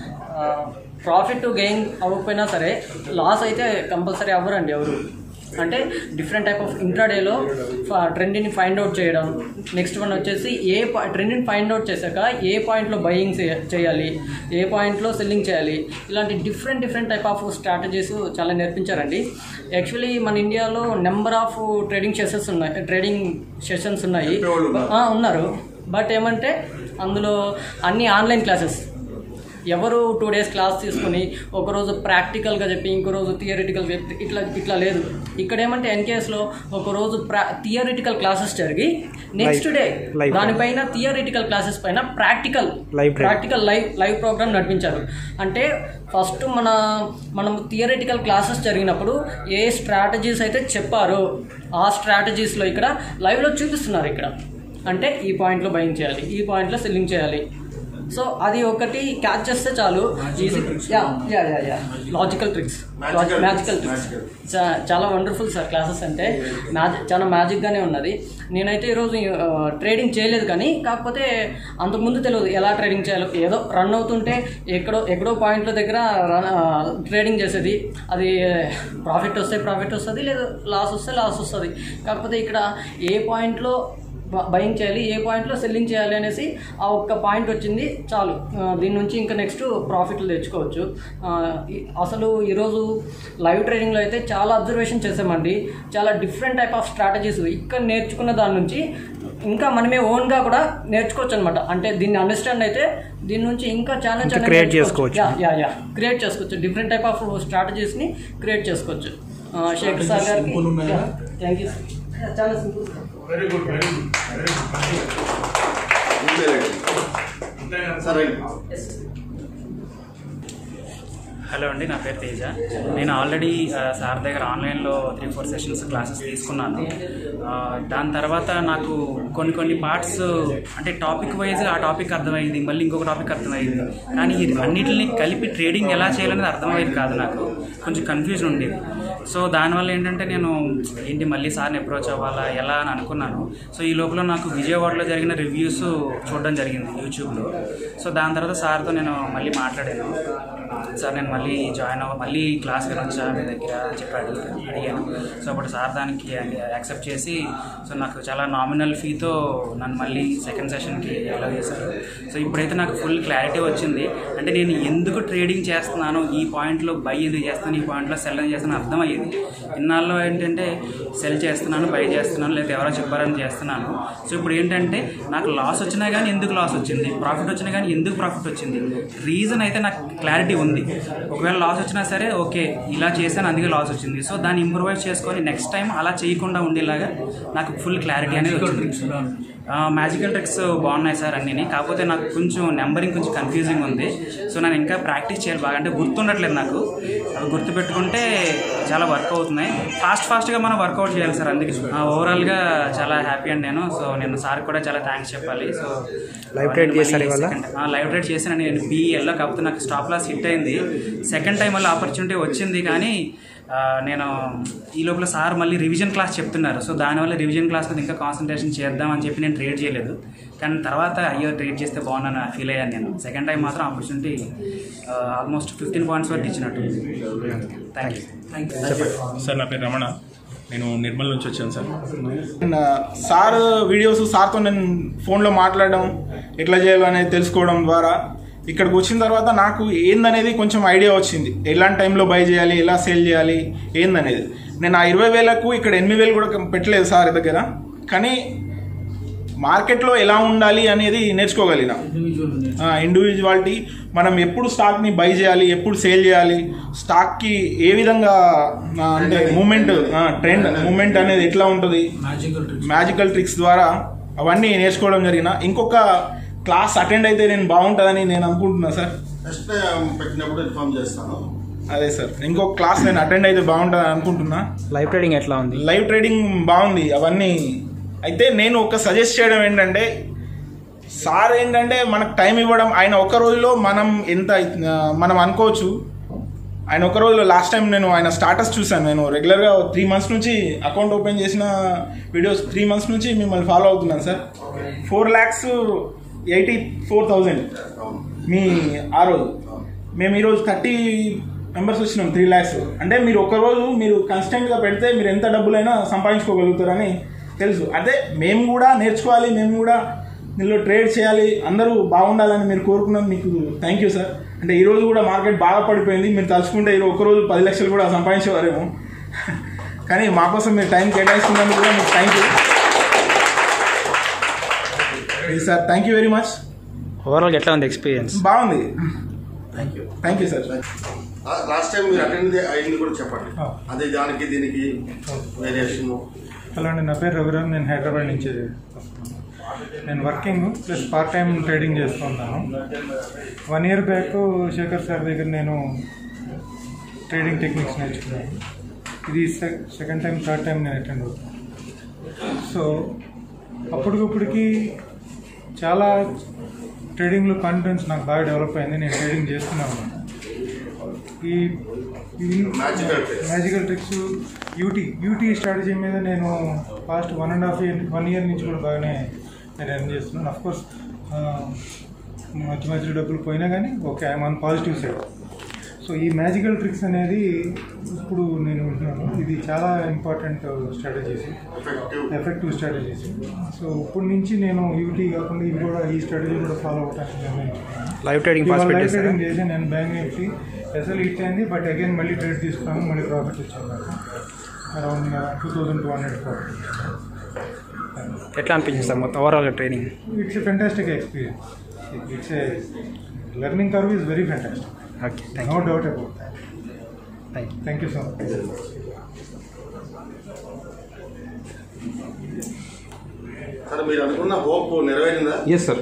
ప్రాఫిట్ గెయిన్ అవ్వకపోయినా సరే లాస్ అయితే కంపల్సరీ అవ్వరండి ఎవరు. అంటే డిఫరెంట్ టైప్ ఆఫ్ ఇంట్రాడేలో ట్రెండ్ని ఫైండ్ అవుట్ చేయడం, నెక్స్ట్ వన్ వచ్చేసి ఏ ట్రెండ్ని ఫైండ్ అవుట్ చేశాక ఏ పాయింట్లో బయింగ్ చేయాలి, ఏ పాయింట్లో సెల్లింగ్ చేయాలి, ఇలాంటి different different type of strategies చాలా నేర్పించారండి. యాక్చువల్లీ మన ఇండియాలో నెంబర్ ఆఫ్ ట్రేడింగ్ సెషన్స్ ఉన్నాయి ట్రేడింగ్ సెషన్స్ ఉన్నాయి ఉన్నారు బట్ ఏమంటే అందులో అన్ని ఆన్లైన్ క్లాసెస్. ఎవరు టూ డేస్ క్లాస్ తీసుకుని ఒకరోజు ప్రాక్టికల్గా చెప్పి ఇంకో రోజు థియరిటికల్గా చెప్పి ఇట్లా ఇట్లా లేదు. ఇక్కడ ఏమంటే ఎన్కేఎస్లో ఒకరోజు ప్రా థియరిటికల్ క్లాసెస్ జరిగి నెక్స్ట్ డే దానిపైన థియరిటికల్ క్లాసెస్ పైన practical practical live live program నడిపించారు. అంటే ఫస్ట్ మన మనం థియరిటికల్ క్లాసెస్ జరిగినప్పుడు ఏ స్ట్రాటజీస్ అయితే చెప్పారో ఆ స్ట్రాటజీస్లో ఇక్కడ లైవ్లో చూపిస్తున్నారు. ఇక్కడ అంటే ఈ పాయింట్లో బయింగ్ చేయాలి, ఈ పాయింట్లో సెల్లింగ్ చేయాలి. సో అది ఒకటి క్యాచ్ చేస్తే చాలు. Easy ya ya ya ya logical tricks magical tricks చాలా వండర్ఫుల్ సార్. క్లాసెస్ అంటే మ్యాజిక్ చాలా మ్యాజిక్గానే ఉన్నది. నేనైతే ఈరోజు ట్రేడింగ్ చేయలేదు, కానీ కాకపోతే అంతకుముందు తెలియదు ఎలా ట్రేడింగ్ చేయాలో. ఏదో రన్ అవుతుంటే ఎక్కడో ఎక్కడో పాయింట్ల దగ్గర రన్ ట్రేడింగ్ చేసేది. అది ప్రాఫిట్ వస్తే ప్రాఫిట్ వస్తుంది, లేదా లాస్ వస్తే లాస్ వస్తుంది. కాకపోతే ఇక్కడ ఏ పాయింట్లో బయింగ్ చేయాలి, ఏ పాయింట్లో సెల్లింగ్ చేయాలి అనేసి ఆ ఒక్క పాయింట్ వచ్చింది చాలు. దీని నుంచి ఇంకా నెక్స్ట్ ప్రాఫిట్లు తెచ్చుకోవచ్చు. అసలు ఈరోజు లైవ్ ట్రేడింగ్లో అయితే చాలా అబ్జర్వేషన్ చేసామండి. చాలా డిఫరెంట్ టైప్ ఆఫ్ స్ట్రాటజీస్ ఇక్కడ నేర్చుకున్న దాని నుంచి ఇంకా మనమే ఓన్గా కూడా నేర్చుకోవచ్చు అనమాట. అంటే దీన్ని అండర్స్టాండ్ అయితే దీని నుంచి ఇంకా చాలా చాలా
క్రియేట్ చేసుకోవచ్చు.
యా యా క్రియేట్ చేసుకోవచ్చు. డిఫరెంట్ టైప్ ఆఫ్ స్ట్రాటజీస్ని క్రియేట్ చేసుకోవచ్చు. శేఖర్ సార్ గారికి థ్యాంక్ యూ. చాలా simple.
Very good very good very good. సరే.
హలో అండి, నా పేరు తేజ. నేను ఆల్రెడీ సార్ దగ్గర ఆన్లైన్లో త్రీ ఫోర్ సెషన్స్ క్లాసెస్ తీసుకున్నాను. దాని తర్వాత నాకు కొన్ని కొన్ని పార్ట్స్ అంటే టాపిక్ వైజ్ ఆ టాపిక్ అర్థమైంది, మళ్ళీ ఇంకొక టాపిక్ అర్థమైంది. కానీ అన్నిటిని కలిపి ట్రేడింగ్ ఎలా చేయాలనేది అర్థమయ్యేది కాదు, నాకు కొంచెం కన్ఫ్యూజన్ ఉండేది. సో దానివల్ల ఏంటంటే నేను ఏంటి మళ్ళీ సార్ని అప్రోచ్ అవ్వాలా ఎలా అని అనుకున్నాను. సో ఈ లోపల నాకు విజయవాడలో జరిగిన రివ్యూస్ చూడడం జరిగింది యూట్యూబ్లో. సో దాని తర్వాత సార్తో నేను మళ్ళీ మాట్లాడాను. సార్ నేను మళ్ళీ జాయిన్ అవ్వ మళ్ళీ క్లాస్ వినొచ్చా మీ దగ్గర అని చెప్పి అడిగి అడిగాను. సో అప్పుడు సార్ దానికి యాక్సెప్ట్ చేసి సో నాకు చాలా నామినల్ ఫీతో నన్ను మళ్ళీ సెకండ్ సెషన్కి అలౌ చేశారు. సో ఇప్పుడైతే నాకు ఫుల్ క్లారిటీ వచ్చింది. అంటే నేను ఎందుకు ట్రేడింగ్ చేస్తున్నాను, ఈ పాయింట్లో బై ఎందుకు చేస్తాను, ఈ పాయింట్లో సెల్ ఎందుకు చేస్తాను అర్థమయ్యేది. ఇన్నాళ్ళు ఏంటంటే సెల్ చేస్తున్నాను, బై చేస్తున్నాను, లేదా ఎవరో చెప్పారని చేస్తున్నాను. సో ఇప్పుడు ఏంటంటే నాకు లాస్ వచ్చినా కానీ ఎందుకు లాస్ వచ్చింది, ప్రాఫిట్ వచ్చినా కానీ ఎందుకు ప్రాఫిట్ వచ్చింది, రీజన్ అయితే నాకు క్లారిటీ ఉంది. ఒకవేళ లాస్ వచ్చినా సరే ఓకే ఇలా చేశాను అందుకే లాస్ వచ్చింది. సో దాన్ని ఇంప్రూవైజ్ చేసుకొని నెక్స్ట్ టైం అలా చేయకుండా ఉండేలాగా నాకు ఫుల్ క్లారిటీ అనేది వచ్చింది. మ్యాజికల్ ట్రిక్స్ బాగున్నాయి సార్ అన్నీ, కాకపోతే నాకు కొంచెం నెంబరింగ్ కొంచెం కన్ఫ్యూజింగ్ ఉంది. సో నేను ఇంకా ప్రాక్టీస్ చేయాలి బాగా, అంటే గుర్తుండట్లేదు నాకు. అవి గుర్తుపెట్టుకుంటే చాలా వర్క్ అవుతున్నాయి. ఫాస్ట్ ఫాస్ట్గా మనం వర్కౌట్ చేయాలి సార్. అందుకే ఓవరాల్గా చాలా హ్యాపీ అండి నేను. సో నేను సార్ కూడా చాలా థ్యాంక్స్ చెప్పాలి. సో
లైవ్ ట్రేడ్ చేశారు ఇవాళ?
లైవ్ ట్రేడ్ చేశాను నేను బీఈఎల్లో, కాకపోతే నాకు స్టాప్ లాస్ హిట్ అయింది. సెకండ్ టైం వల్ల ఆపర్చునిటీ వచ్చింది, కానీ నేను ఈ లోపల సార్ మళ్ళీ రివిజన్ క్లాస్ చెప్తున్నారు. సో దానివల్ల రివిజన్ క్లాస్ మీద ఇంకా కాన్సన్ట్రేషన్ చేద్దామని చెప్పి నేను ట్రేడ్ చేయలేదు. కానీ తర్వాత అయ్యో ట్రేడ్ చేస్తే బాగున్నాను ఫీల్ అయ్యాను నేను. సెకండ్ టైం మాత్రం ఆపర్చునిటీ ఆల్మోస్ట్ ఫిఫ్టీన్ పాయింట్స్ వరకు ఇచ్చినట్టు. Thank you.
సార్ నా పేరు రమణ, నేను నిర్మల్ నుంచి వచ్చాను సార్. సార్ వీడియోస్ సార్తో నేను ఫోన్లో మాట్లాడడం ఎట్లా చేయాలో అనేది తెలుసుకోవడం ద్వారా ఇక్కడికి వచ్చిన తర్వాత నాకు ఏందనేది కొంచెం ఐడియా వచ్చింది. ఎలాంటి టైంలో బై చేయాలి, ఎలా సేల్ చేయాలి ఏందనేది. నేను ఆ ఇరవై వేలకు ఇక్కడ ఎనిమిది వేలు కూడా పెట్టలేదు సార్ దగ్గర. కానీ మార్కెట్లో ఎలా ఉండాలి అనేది నేర్చుకోగలిగిన. ఇండివిజువాలిటీ, మనం ఎప్పుడు స్టాక్ని బై చేయాలి, ఎప్పుడు సేల్ చేయాలి, స్టాక్కి ఏ విధంగా అంటే మూమెంట్ ట్రెండ్ మూమెంట్ అనేది ఎట్లా ఉంటుంది, మ్యాజికల్ ట్రిక్స్ ద్వారా అవన్నీ నేర్చుకోవడం జరిగిన. ఇంకొక క్లాస్ అటెండ్ అయితే నేను బాగుంటుందని నేను అనుకుంటున్నా సార్.
నెక్స్ట్ పెట్టినప్పుడు ఇన్ఫార్మ్ చేస్తాను.
అదే సార్, ఇంకొక క్లాస్ నేను అటెండ్ అయితే బాగుంటుందని అనుకుంటున్నా.
లైవ్ ట్రేడింగ్ ఎట్లా ఉంది?
లైవ్ ట్రేడింగ్ బాగుంది అవన్నీ. అయితే నేను ఒక సజెస్ట్ చేయడం ఏంటంటే, సార్ ఏంటంటే మనకు టైం ఇవ్వడం, ఆయన ఒక్క రోజులో మనం ఎంత మనం అనుకోవచ్చు, ఆయన ఒక రోజులో లాస్ట్ టైం నేను ఆయన స్టాటస్ చూశాను. నేను రెగ్యులర్గా త్రీ మంత్స్ నుంచి అకౌంట్ ఓపెన్ చేసిన వీడియోస్ త్రీ మంత్స్ నుంచి మిమ్మల్ని ఫాలో అవుతున్నాను sir. Four lakhs eighty four thousand మీ ఆ రోజు, మేము ఈరోజు థర్టీ మెంబర్స్ వచ్చినాం, త్రీ ల్యాక్స్. అంటే మీరు ఒకరోజు మీరు కన్స్టెంట్గా పెడితే మీరు ఎంత డబ్బులైనా సంపాదించుకోగలుగుతారని తెలుసు. అదే మేము కూడా నేర్చుకోవాలి, మేము కూడా దీనిలో ట్రేడ్ చేయాలి, అందరూ బాగుండాలని మీరు కోరుకున్నాం. మీకు థ్యాంక్ యూ సార్. అంటే ఈరోజు కూడా మార్కెట్ బాగా పడిపోయింది, మీరు తలుచుకుంటే ఈరోజు ఒక్కరోజు పది లక్షలు కూడా సంపాదించేవారేమో, కానీ మాకోసం మీరు టైం కేటాయిస్తున్నందుకు కూడా మీకు thank you sir. Thank you very much.
Overall ఎట్లా ఉంది ఎక్స్పీరియన్స్?
బాగుంది. Thank you thank you sir.
Last time మీరు అటెండ్ అయింది కూడా చెప్పండి, అదే దానికి దీనికి వేరియేషన్.
హలో అండి, నా పేరు రఘురామ్, నేను హైదరాబాద్ నుంచి నేను working plus part time trading చేస్తుంటాను. One year back Shekhar sir దగ్గర నేను ట్రేడింగ్ టెక్నిక్స్ నేర్చుకున్నాను. ఇది సెకండ్ టైం థర్డ్ టైం నేను అటెండ్ అవుతాను. సో అప్పటికప్పటికి చాలా ట్రేడింగ్లో కాన్ఫిడెన్స్ నాకు బాగా డెవలప్ అయింది. నేను ట్రేడింగ్ చేస్తున్నాను. ఈ magical tricks UT UT strategy మీద నేను past one and half year one year నుంచి కూడా బాగానే నేను రన్ చేస్తున్నాను. అఫ్కోర్స్ మధ్య మధ్య డబ్బులు పోయినా కానీ okay, I'm on positive side. So ఈ మ్యాజికల్ ట్రిక్స్ అనేది ఇప్పుడు నేను వింటున్నాను, ఇది చాలా important strategies, effective strategies. So ఇప్పటి నుంచి నేను యూటీ కాకుండా ఇవి కూడా ఈ స్ట్రాటజీ కూడా ఫాలో అవడానికి నిర్ణయించుకున్నాను.
లైవ్ ట్రేడింగ్
లైవ్ ట్రేడింగ్ చేసి నేను బ్యాంక్ నిఫ్టీ ఎస్ఎల్ హిట్ అయింది, బట్ అగైన్ మళ్ళీ ట్రేడ్ తీసుకున్నాను, మళ్ళీ ప్రాఫిట్ వచ్చాను నాకు around two thousand two hundred profit.
ఎట్లా అనిపించింది సార్ మొత్తం overall training?
It's a fantastic experience. It's a learning curve is very fantastic.
Okay,
no doubt about that.
Thank you
thank you so much.
Sir మీరు అనుకున్న హోప్ నెరవేరిందా?
Yes sir.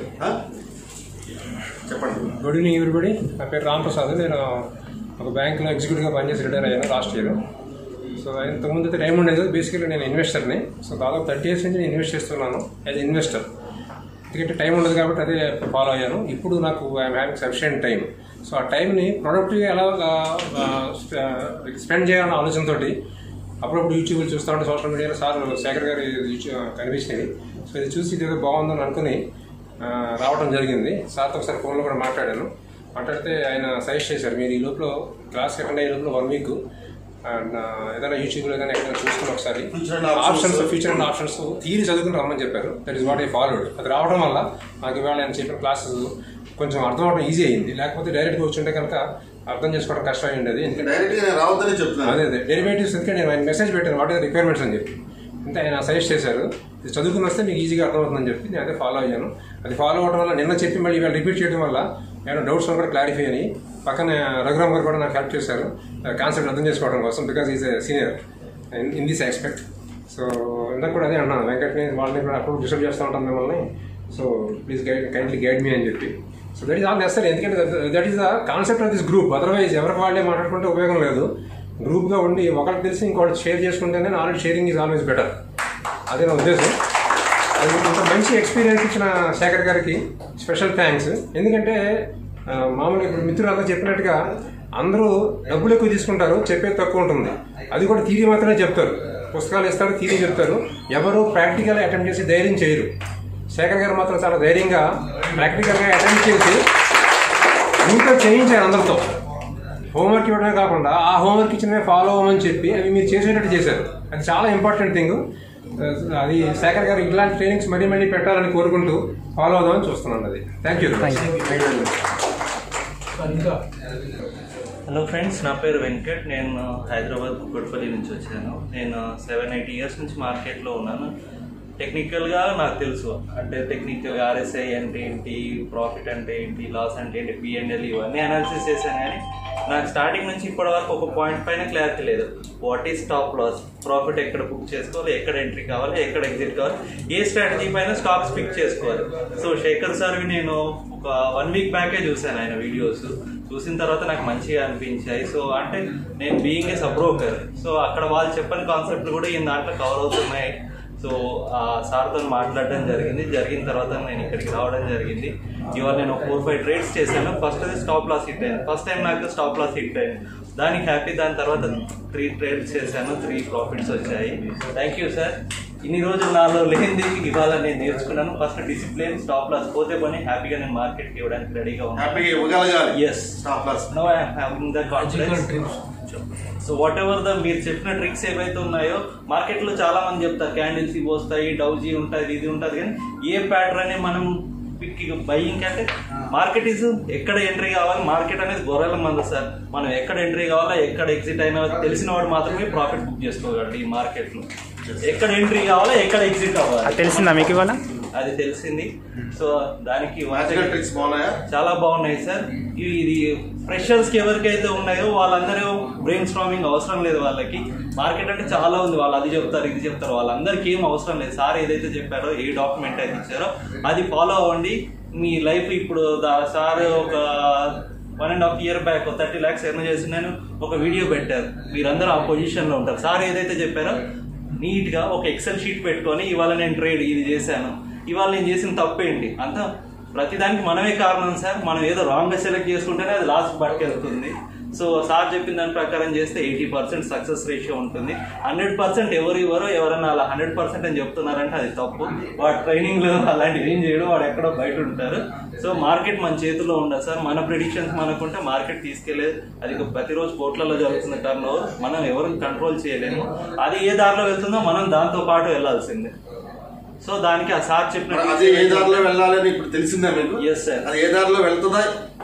చెప్పండి.
Good evening everybody. నా పేరు రామ్ ప్రసాద్. నేను ఒక బ్యాంక్లో ఎగ్జిక్యూటివ్గా పనిచేసి రిటైర్ అయ్యాను లాస్ట్ ఇయర్. సో ఇంతకుముందు అయితే టైం ఉండేది. బేసికలీ నేను ఇన్వెస్టర్ని. సో దాదాపు థర్టీ ఇయర్స్ నుంచి నేను ఇన్వెస్ట్ చేస్తున్నాను యాజ్ ఇన్వెస్టర్. ఎందుకంటే టైం ఉండదు కాబట్టి అదే ఫాలో అయ్యాను. ఇప్పుడు నాకు I'm having sufficient time. So ఆ టైంని ప్రొడక్టివ్గా ఎలా స్పెండ్ చేయాలన్న ఆలోచనతో అప్పుడప్పుడు యూట్యూబ్లో చూస్తూ ఉంటే సోషల్ మీడియాలో సార్ శేఖర్ గారి కనిపించినవి. సో ఇది చూసి ఇది ఏదో బాగుందని అనుకుని రావడం జరిగింది. సార్తో ఒకసారి ఫోన్లో కూడా మాట్లాడాను. మాట్లాడితే ఆయన సజెస్ట్ చేశారు, మీరు ఈ లోపల క్లాస్ అటెండ్ అయ్యే లోపల వన్ వీక్ అండ్ ఏదైనా యూట్యూబ్లో ఏదైనా ఎక్కడైనా చూసుకుని ఒకసారి options future and options theory చదువుకుని రమ్మని చెప్పారు. That is what I followed. అది రావడం వల్ల నాకు ఇవాళ ఆయన చెప్పిన క్లాసెస్ కొంచెం అర్థం అవడం ఈజీ అయింది. లేకపోతే డైరెక్ట్గా వచ్చుంటే కనుక అర్థం చేసుకోవడం కష్టం అయి ఉండేది. అదే అదే డెరివేటివ్స్ ఎందుకంటే నేను ఆయన మెసేజ్ పెట్టాను, వాట్ ఆర్ రిక్వైర్మెంట్స్ అని చెప్పి. అంటే ఆయన సజెస్ట్ చేశారు, ఇది చదువుకుని వస్తే మీకు ఈజీగా అర్థమవుతుందని చెప్పి నేను అదే ఫాలో అయ్యాను. అది ఫాలో అవడం వల్ల నిన్న చెప్పి మళ్ళీ ఇవాళ రిపీట్ చేయడం వల్ల ఏమైనా డౌట్స్ కూడా క్లారిఫై అని పక్కన రఘురామ్ గారు కూడా నాకు హెల్ప్ చేశారు కాన్సెప్ట్ అర్థం చేసుకోవడం కోసం, because is a senior in this aspect. So ఇందాక కూడా అదే అన్నాను, వెంకట్ని వాళ్ళని కూడా అప్పుడు డిస్టర్బ్ చేస్తూ ఉంటాం మిమ్మల్ని. So please guide kindly guide me అని చెప్పి. So that is all necessary. ఎందుకంటే that is the concept of this group. Otherwise ఎవరికి వాళ్ళే మాట్లాడుకుంటే ఉపయోగం లేదు. గ్రూప్గా ఉండి ఒకరికి తెలిసి ఇంకోటి షేర్ చేసుకుంటేనే knowledge sharing is always better. అదే నా ఉద్దేశం. అది ఇంత మంచి ఎక్స్పీరియన్స్ ఇచ్చిన శేఖర్ గారికి స్పెషల్ థ్యాంక్స్. ఎందుకంటే మామూలుగా ఇప్పుడు మిత్రులంతా చెప్పినట్టుగా అందరూ డబ్బులు ఎక్కువ తీసుకుంటారు, చెప్పేది తక్కువ ఉంటుంది. అది కూడా థియరీ మాత్రమే చెప్తారు, పుస్తకాలు ఇస్తారు, థియరీ చెప్తారు. ఎవరు ప్రాక్టికల్గా అటెంప్ట్ చేసి ధైర్యం చేయరు. శేఖర్ గారు మాత్రం చాలా ధైర్యంగా ప్రాక్టికల్గా అటెంప్ట్ చేసి ఇంకా చేయించారు అందరితో. హోంవర్క్ ఇవ్వడమే కాకుండా ఆ హోంవర్క్ ఇచ్చినవే ఫాలో అవ్వమని చెప్పి అవి మీరు చేసేటట్టు చేశారు. అది చాలా ఇంపార్టెంట్ థింగ్. అది శేఖర్ గారు ఇట్లాంటి ట్రైనింగ్స్ మళ్ళీ మళ్ళీ పెట్టాలని కోరుకుంటూ ఫాలో అవుదామని చూస్తున్నాను. అది థ్యాంక్ యూ.
హలో ఫ్రెండ్స్, నా పేరు వెంకట్. నేను హైదరాబాద్ కుక్కట్పల్లి నుంచి వచ్చాను. నేను సెవెన్ ఎయిట్ ఇయర్స్ నుంచి మార్కెట్లో ఉన్నాను. టెక్నికల్గా నాకు తెలుసు, అంటే టెక్నికల్గా ఆర్ఎస్ఐ అంటే ఏంటి, ప్రాఫిట్ అంటే ఏంటి, లాస్ అంటే ఏంటి, పిఎన్ఎల్ ఇవన్నీ అనాలిసిస్ చేశాను. కానీ నాకు స్టార్టింగ్ నుంచి ఇప్పటి వరకు ఒక పాయింట్ పైన క్లారిటీ లేదు. What is stop loss, profit ఎక్కడ బుక్ చేసుకోవాలి, ఎక్కడ ఎంట్రీ కావాలి, ఎక్కడ ఎగ్జిట్ కావాలి, ఏ స్ట్రాటజీ పైన స్టాక్స్ పిక్ చేసుకోవాలి. సో శేఖర్ సార్వి నేను ఒక వన్ వీక్ బ్యాకే చూశాను ఆయన వీడియోస్. చూసిన తర్వాత నాకు మంచిగా అనిపించాయి. సో అంటే నేను being a sub broker, so అక్కడ వాళ్ళు చెప్పని కాన్సెప్ట్లు కూడా ఈ దాంట్లో కవర్ అవుతున్నాయి. సో ఆ సార్తో మాట్లాడడం జరిగింది. జరిగిన తర్వాత నేను ఇక్కడికి రావడం జరిగింది. ఇవాళ నేను ఫోర్ ఫైవ్ ట్రేడ్స్ చేశాను. ఫస్ట్ అది స్టాప్ లాస్ హిట్ అయింది. ఫస్ట్ టైం నాకు స్టాప్ లాస్ హిట్ అయింది, దానికి హ్యాపీ. దాని తర్వాత త్రీ ట్రేడ్స్ చేశాను, త్రీ ప్రాఫిట్స్ వచ్చాయి. Thank you sir. ఇన్ని రోజులు నాలో లేనిది ఇవాళ నేను నేర్చుకున్నాను. ఫస్ట్ డిసిప్లిన్, స్టాప్ లాస్ పోతే పని హ్యాపీగా నేను మార్కెట్కి ఇవ్వడానికి రెడీగా ఉన్నాను. Yes, no I am having the confidence. So whatever the మీరు చెప్పిన ట్రిక్స్ ఏవైతే ఉన్నాయో, మార్కెట్లో చాలా మంది చెప్తారు క్యాండిల్స్ ఇవి వస్తాయి, డౌజీ ఉంటుంది, ఇది ఉంటుంది, కానీ ఏ ప్యాటర్న్ మనం పిక్ బయింగ్ అంటే మార్కెట్ ఈజ్ ఎక్కడ ఎంట్రీ కావాలి. మార్కెట్ అనేది గొర్రెల మంది సార్. మనం ఎక్కడ ఎంట్రీ కావాలా, ఎక్కడ ఎగ్జిట్ అయినా తెలిసిన వాడు మాత్రమే ప్రాఫిట్ బుక్ చేసుకోగలరు ఈ మార్కెట్లో. ఎక్కడ ఎంట్రీ కావాలా, ఎక్కడ ఎగ్జిట్ అవ్వాలి
తెలిసిందా మీకు ఇవాళ?
అది తెలిసింది. సో దానికి
ట్రిక్స్ బాగున్నాయా?
చాలా బాగున్నాయి సార్. ఇది ఫ్రెషర్స్ కి ఎవరికైతే ఉన్నాయో వాళ్ళందరూ బ్రెయిన్ స్ట్రామింగ్ అవసరం లేదు. వాళ్ళకి మార్కెట్ అంటే చాలా ఉంది, వాళ్ళు అది చెప్తారు, ఇది చెప్తారు, వాళ్ళందరికీ ఏం అవసరం లేదు. సార్ ఏదైతే చెప్పారో, ఏ డాక్యుమెంట్ అయితే ఇచ్చారో అది ఫాలో అవ్వండి. మీ లైఫ్ ఇప్పుడు సార్ ఒక one and half year back thirty lakhs earn చేసి నేను ఒక వీడియో పెట్టారు. మీరందరూ ఆ పొజిషన్లో ఉంటారు. సార్ ఏదైతే చెప్పారో నీట్గా ఒక ఎక్సెల్ షీట్ పెట్టుకొని ఇవాళ నేను ట్రేడ్ ఇది చేశాను, ఇవాళ నేను చేసిన తప్పేంటి, అంతా ప్రతిదానికి మనమే కారణం సార్. మనం ఏదో రాంగ్గా సెలెక్ట్ చేసుకుంటేనే అది లాస్ట్ పట్టుకెళ్తుంది. సో సార్ చెప్పిన దాని ప్రకారం చేస్తే ఎయిటీ పర్సెంట్ సక్సెస్ రేషియో ఉంటుంది. హండ్రెడ్ పర్సెంట్ ఎవరు ఎవరో ఎవరన్నా అలా హండ్రెడ్ పర్సెంట్ అని చెప్తున్నారంటే అది తప్పు. వాడు ట్రైనింగ్లో అలాంటివి ఏం చేయడం, వాడు ఎక్కడో బయట ఉంటారు. సో మార్కెట్ మన చేతిలో ఉండదు సార్. మన ప్రిడిక్షన్స్ మనకుంటే మార్కెట్ తీసుకెళ్లేదు. అది ప్రతిరోజు కోట్లలో జరుగుతున్న టర్న్ ఓవర్, మనం ఎవరిని కంట్రోల్ చేయలేము. అది ఏ దారిలో వెళ్తుందో మనం దాంతో పాటు వెళ్లాల్సిందే. సో దానికి ఆ సార్ చెప్పిన
ఏ దారిలో వెళ్ళాలని ఇప్పుడు తెలిసిందా మీకు?
Yes sir.
అది ఏ దారిలో వెళ్తుందా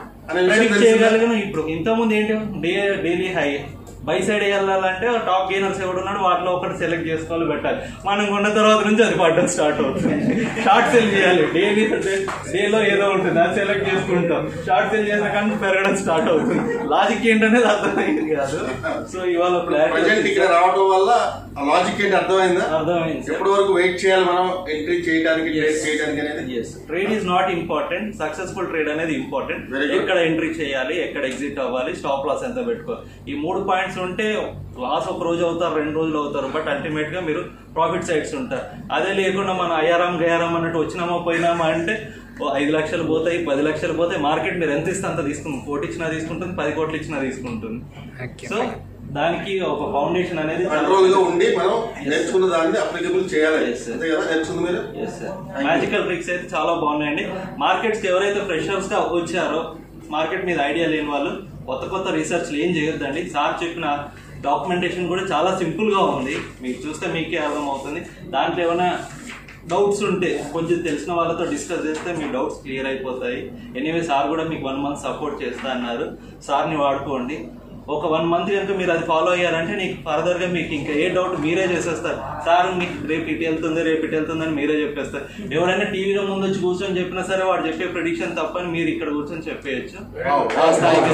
చేయగలిగిన. ఇప్పుడు ఇంతకుముందు ఏంటి, day daily high buy side వెళ్ళాలంటే టాప్ గెయినర్స్ ఎవడున్నాడు వాటిలో ఒకటి సెలెక్ట్ చేసుకోవాలి, పెట్టాలి. మనం కొన్న తర్వాత నుంచి అది పడడం స్టార్ట్ అవుతుంది. షార్ట్ సెల్ చేయాలి. డైలీ డేలో ఏదో ఉంటుంది, అది సెలెక్ట్ చేసుకుంటాం. షార్ట్ సెల్ చేసిన కానీ పెరగడం స్టార్ట్ అవుతుంది. లాజిక్ ఏంటనేది అర్థమైంది కాదు. సో ఇవాళ
ప్రెజెంట్ ఇక్కడ రావడం వల్ల ఆ లాజిక్ ఏంటి అర్థమైందా?
అర్థమైంది.
ఎప్పటి వరకు వెయిట్ చేయాలి మనం ఎంట్రీ చేయడానికి, ట్రేడ్ చేయడానికి అనేది?
Trade is not important, successful trade అనేది ఇంపార్టెంట్. ఎక్కడ ఎంట్రీ చేయాలి, ఎక్కడ ఎగ్జిట్ అవ్వాలి, స్టాప్ లాస్ ఎంత పెట్టుకోవాలి, ఈ మూడు పాయింట్స్ ఉంటే లాస్ ఒక రోజు అవుతారు, రెండు రోజులు అవుతారు, బట్ అల్టిమేట్ గా మీరు ప్రాఫిట్ సైడ్స్ ఉంటారు. అదే లేకుండా మనం అయ్యారాం గయారాం అన్నట్టు వచ్చినామా పోయినామా అంటే ఐదు లక్షలు పోతాయి, పది లక్షలు పోతాయి. మార్కెట్ మీరు ఎంత ఇస్తే అంత తీసుకుంటుంది. కోటి ఇచ్చినా తీసుకుంటుంది, పది కోట్లు ఇచ్చినా తీసుకుంటుంది. సో దానికి ఒక ఫౌండేషన్ అనేది
కంట్రోల్ గా ఉండి మనం నేర్చుకున్న దాన్ని అప్లికబుల్ చేయాలి. నేర్చుకుంది మీరు.
మ్యాజికల్ ట్రిక్స్ అయితే చాలా బాగున్నాయండి. మార్కెట్స్ కి ఎవరైతే ఫ్రెషర్స్ గా వచ్చారో, మార్కెట్ మీద ఐడియా లేని వాళ్ళు కొత్త కొత్త రీసెర్చ్లు ఏం చేయొద్దండి. సార్ చెప్పిన డాక్యుమెంటేషన్ కూడా చాలా సింపుల్ గా ఉంది, మీకు చూస్తే మీకే అర్థమవుతుంది. దాంట్లో ఏమైనా డౌట్స్ ఉంటే కొంచెం తెలిసిన వాళ్ళతో డిస్కస్ చేస్తే మీ డౌట్స్ క్లియర్ అయిపోతాయి. ఎనీవే సార్ కూడా మీకు వన్ మంత్ సపోర్ట్ చేస్తా అన్నారు. సార్ని వాడుకోండి. ఒక వన్ మంత్ కనుక మీరు అది ఫాలో అయ్యారంటే నీకు ఫర్దర్గా మీకు ఇంకా ఏ డౌట్ మీరే చేసేస్తారు. సార్ మీకు రేపు ఇటు వెళ్తుంది, రేపు ఇటు వెళ్తుంది అని మీరే చెప్పేస్తారు. ఎవరైనా టీవీలో ముందు వచ్చి కూర్చొని చెప్పినా సరే వాడు చెప్పే ప్రిడిక్షన్ తప్పని మీరు ఇక్కడ కూర్చొని చెప్పేయచ్చు. ఆ స్థాయికి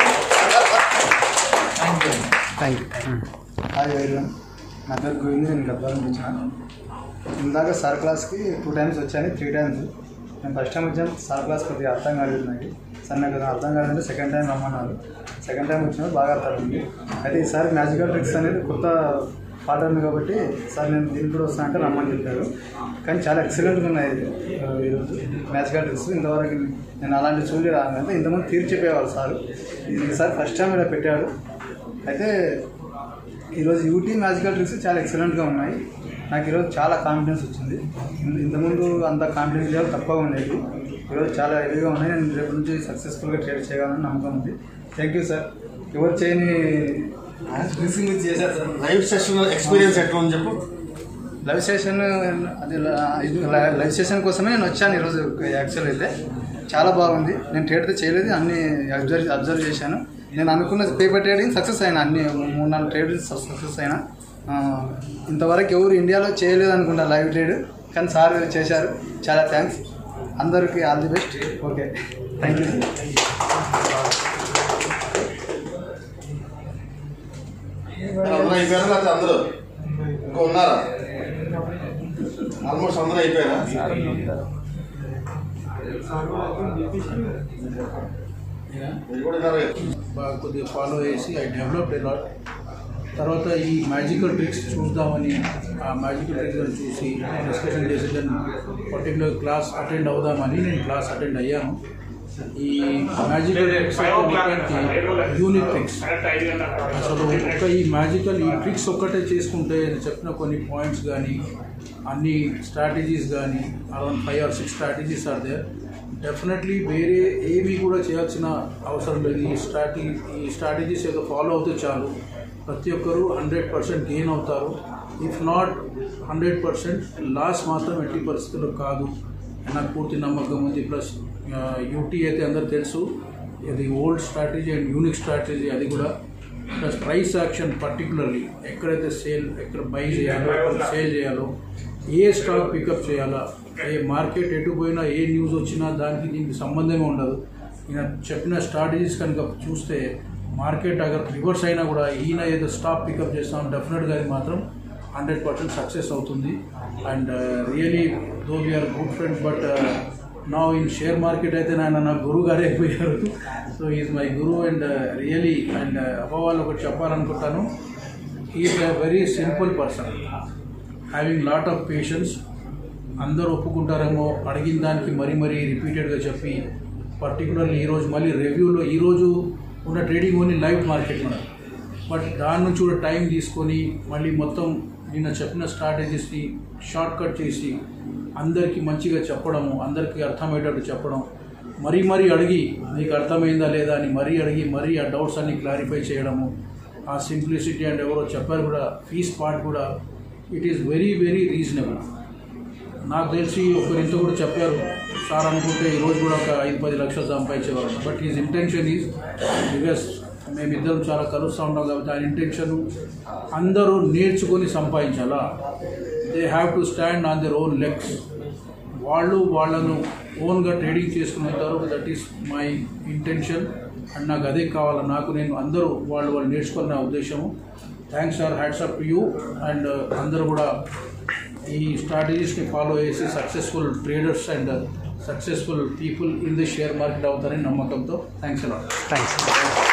థ్యాంక్ యూ. హాయ్ ఎవరివన్, నా పేరు గోవింద్, నేను గద్వాల నుంచి వచ్చాను. ఇందాక సార్ క్లాస్కి టూ టైమ్స్ వచ్చాను, త్రీ టైమ్స్. నేను ఫస్ట్ టైం వచ్చాను, సార్ క్లాస్ కొద్దిగా అర్థం కాలేదు నాకు. సార్ నాకు అర్థం కాలేదంటే సెకండ్ టైం రమ్మన్నారు. సెకండ్ టైం వచ్చినప్పుడు బాగా అర్థమైంది. అయితే ఈసారి మ్యాజికల్ ట్రిక్స్ అనేది కొత్త పాట ఉంది కాబట్టి సార్ నేను దీనికి కూడా వస్తాను అంటే రమ్మని చెప్పారు. కానీ చాలా ఎక్సలెంట్గా ఉన్నాయి ఈరోజు మ్యాజికల్ ట్రిక్స్. ఇంతవరకు నేను అలాంటి చూసి రానంటే ఇంతకుముందు తీర్చి చెప్పేవాళ్ళు సార్. ఈసారి ఫస్ట్ టైం ఇలా పెట్టాడు. అయితే ఈరోజు యూటీ మ్యాజికల్ ట్రిక్స్ చాలా ఎక్సలెంట్గా ఉన్నాయి. నాకు ఈరోజు చాలా కాన్ఫిడెన్స్ వచ్చింది. ఇంతకుముందు అంత కాన్ఫిడెన్స్ లెవెల్ తక్కువగా ఉండేది, ఈరోజు చాలా హెవీగా ఉన్నాయి. నేను రేపు నుంచి సక్సెస్ఫుల్గా ట్రేడ్ చేయగలని నమ్మకం ఉంది. Thank you sir. ఎవరు చేయని రిసీవ్ చేశారు సార్.
లైవ్ సెషన్ ఎక్స్పీరియన్స్ ఎట్లా ఉంది చెప్పు.
లైవ్ సెషన్ అది లైవ్ సెషన్ కోసమే నేను వచ్చాను ఈరోజు. యాక్చువల్ అయితే చాలా బాగుంది. నేను ట్రేడ్ అయితే చేయలేదు, అన్ని అబ్జర్వ్ అబ్జర్వ్ చేశాను. నేను అనుకున్న పేపర్ ట్రేడింగ్ సక్సెస్ అయినా, అన్ని మూడు నాలుగు ట్రేడింగ్ సక్సెస్ అయినా. ఇంతవరకు ఎవరు ఇండియాలో చేయలేదు అనుకుంటా లైవ్ ట్రేడ్, కానీ సార్ చేశారు. చాలా థ్యాంక్స్. అందరికీ all the best. Okay, thank you.
అయిపోయారా లేకపోతే అందరూ ఇంకా ఉన్నారా? ఆల్మోస్ట్ అందరూ అయిపోయారా?
కొద్దిగా ఫాలో చేసి ఐ డెవలప్ లాట్. తర్వాత ఈ మ్యాజికల్ ట్రిక్స్ చూద్దామని ఆ మ్యాజికల్ ట్రిక్స్ చూసి డిస్కషన్ చేసి దాన్ని పర్టికులర్ క్లాస్ అటెండ్ అవుదామని నేను క్లాస్ అటెండ్ అయ్యాను. ఈ మ్యాజికల్ ట్రిక్స్ యూనిక్ ట్రిక్స్ అసలు ఒక ఈ మ్యాజికల్ ఈ ట్రిక్స్ ఒక్కటే చేసుకుంటే నేను చెప్పిన కొన్ని పాయింట్స్ కానీ అన్ని స్ట్రాటజీస్ కానీ around five or six strategies are there. Definitely వేరే ఏవి కూడా చేయాల్సిన అవసరం లేదు. ఈ స్ట్రాటజీ ఈ స్ట్రాటజీస్ ఏదో ఫాలో అవుతే చాలు ప్రతి ఒక్కరూ హండ్రెడ్ పర్సెంట్ గెయిన్ అవుతారు. If not hundred percent loss మాత్రం ఎట్టి పరిస్థితుల్లో కాదు నాకు పూర్తి నమ్మకం ఉంది. ప్లస్ యూటీ అయితే అందరు తెలుసు, ఇది old strategy and unique strategy అది కూడా. ప్లస్ ప్రైస్ యాక్షన్ పర్టికులర్లీ ఎక్కడైతే సేల్ ఎక్కడ బై చేయాలో ఎక్కడ సేల్ చేయాలో ఏ స్టాక్ పికప్ చేయాలా ఏ మార్కెట్ ఎటు పోయినా ఏ న్యూస్ వచ్చినా దానికి దీనికి సంబంధమే ఉండదు. ఈయన చెప్పిన స్ట్రాటజీస్ కనుక చూస్తే మార్కెట్ అగర్ రివర్స్ అయినా కూడా ఈయన ఏదో స్టాక్ పికప్ చేస్తాం డెఫినెట్గా అది మాత్రం హండ్రెడ్ పర్సెంట్ సక్సెస్ అవుతుంది. And really though we're good friends but నా ఇన్ షేర్ మార్కెట్ అయితే ఆయన నా గురువు గారే అయిపోయారు. So is my guru and really and అబ్బా వాళ్ళు ఒకటి చెప్పాలనుకుంటాను, is a very simple person having lot of patience. అందరూ ఒప్పుకుంటారేమో అడిగిన దానికి మరీ మరీ రిపీటెడ్గా చెప్పి పర్టికులర్లీ ఈరోజు మళ్ళీ రివ్యూలో ఈరోజు ఉన్న ట్రేడింగ్ ఓన్లీ లైవ్ మార్కెట్ మనం, బట్ దాని నుంచి కూడా టైం తీసుకొని మళ్ళీ మొత్తం నిన్న చెప్పిన స్ట్రాటజీస్ని షార్ట్ కట్ చేసి అందరికీ మంచిగా చెప్పడము, అందరికీ అర్థమయ్యేటట్టు చెప్పడం, మరీ మరీ అడిగి మీకు అర్థమైందా లేదా అని మరీ అడిగి మరీ ఆ డౌట్స్ అన్ని క్లారిఫై చేయడము, ఆ సింప్లిసిటీ అండ్ ఎవరో చెప్పారు కూడా ఫీస్ పార్ట్ కూడా it is very very reasonable. నాకు తెలిసి ఒకరింత కూడా చెప్పారు సార్ అనుకుంటే ఈరోజు కూడా ఒక ఐదు పది లక్షలు సంపాదించేవారు. But his intention is because మేమిద్దరం చాలా కలుస్తూ ఉంటాం కాబట్టి ఆయన ఇంటెన్షన్ అందరూ నేర్చుకొని సంపాదించాలా. They have to stand on their own legs. వాళ్ళు వాళ్ళను ఓన్గా ట్రేడింగ్ చేసుకుని ఉంటారు. That is my intention and నాకు అదే కావాలి. నాకు నేను అందరూ వాళ్ళు వాళ్ళు నేర్చుకున్న ఉద్దేశము. Thanks sir, hats up to you. And అందరూ కూడా ఈ స్ట్రాటజీస్ని ఫాలో చేసి successful traders and successful people in the share market అవుతారని నమ్మకంతో థ్యాంక్స్ అలాట్.
థ్యాంక్స్.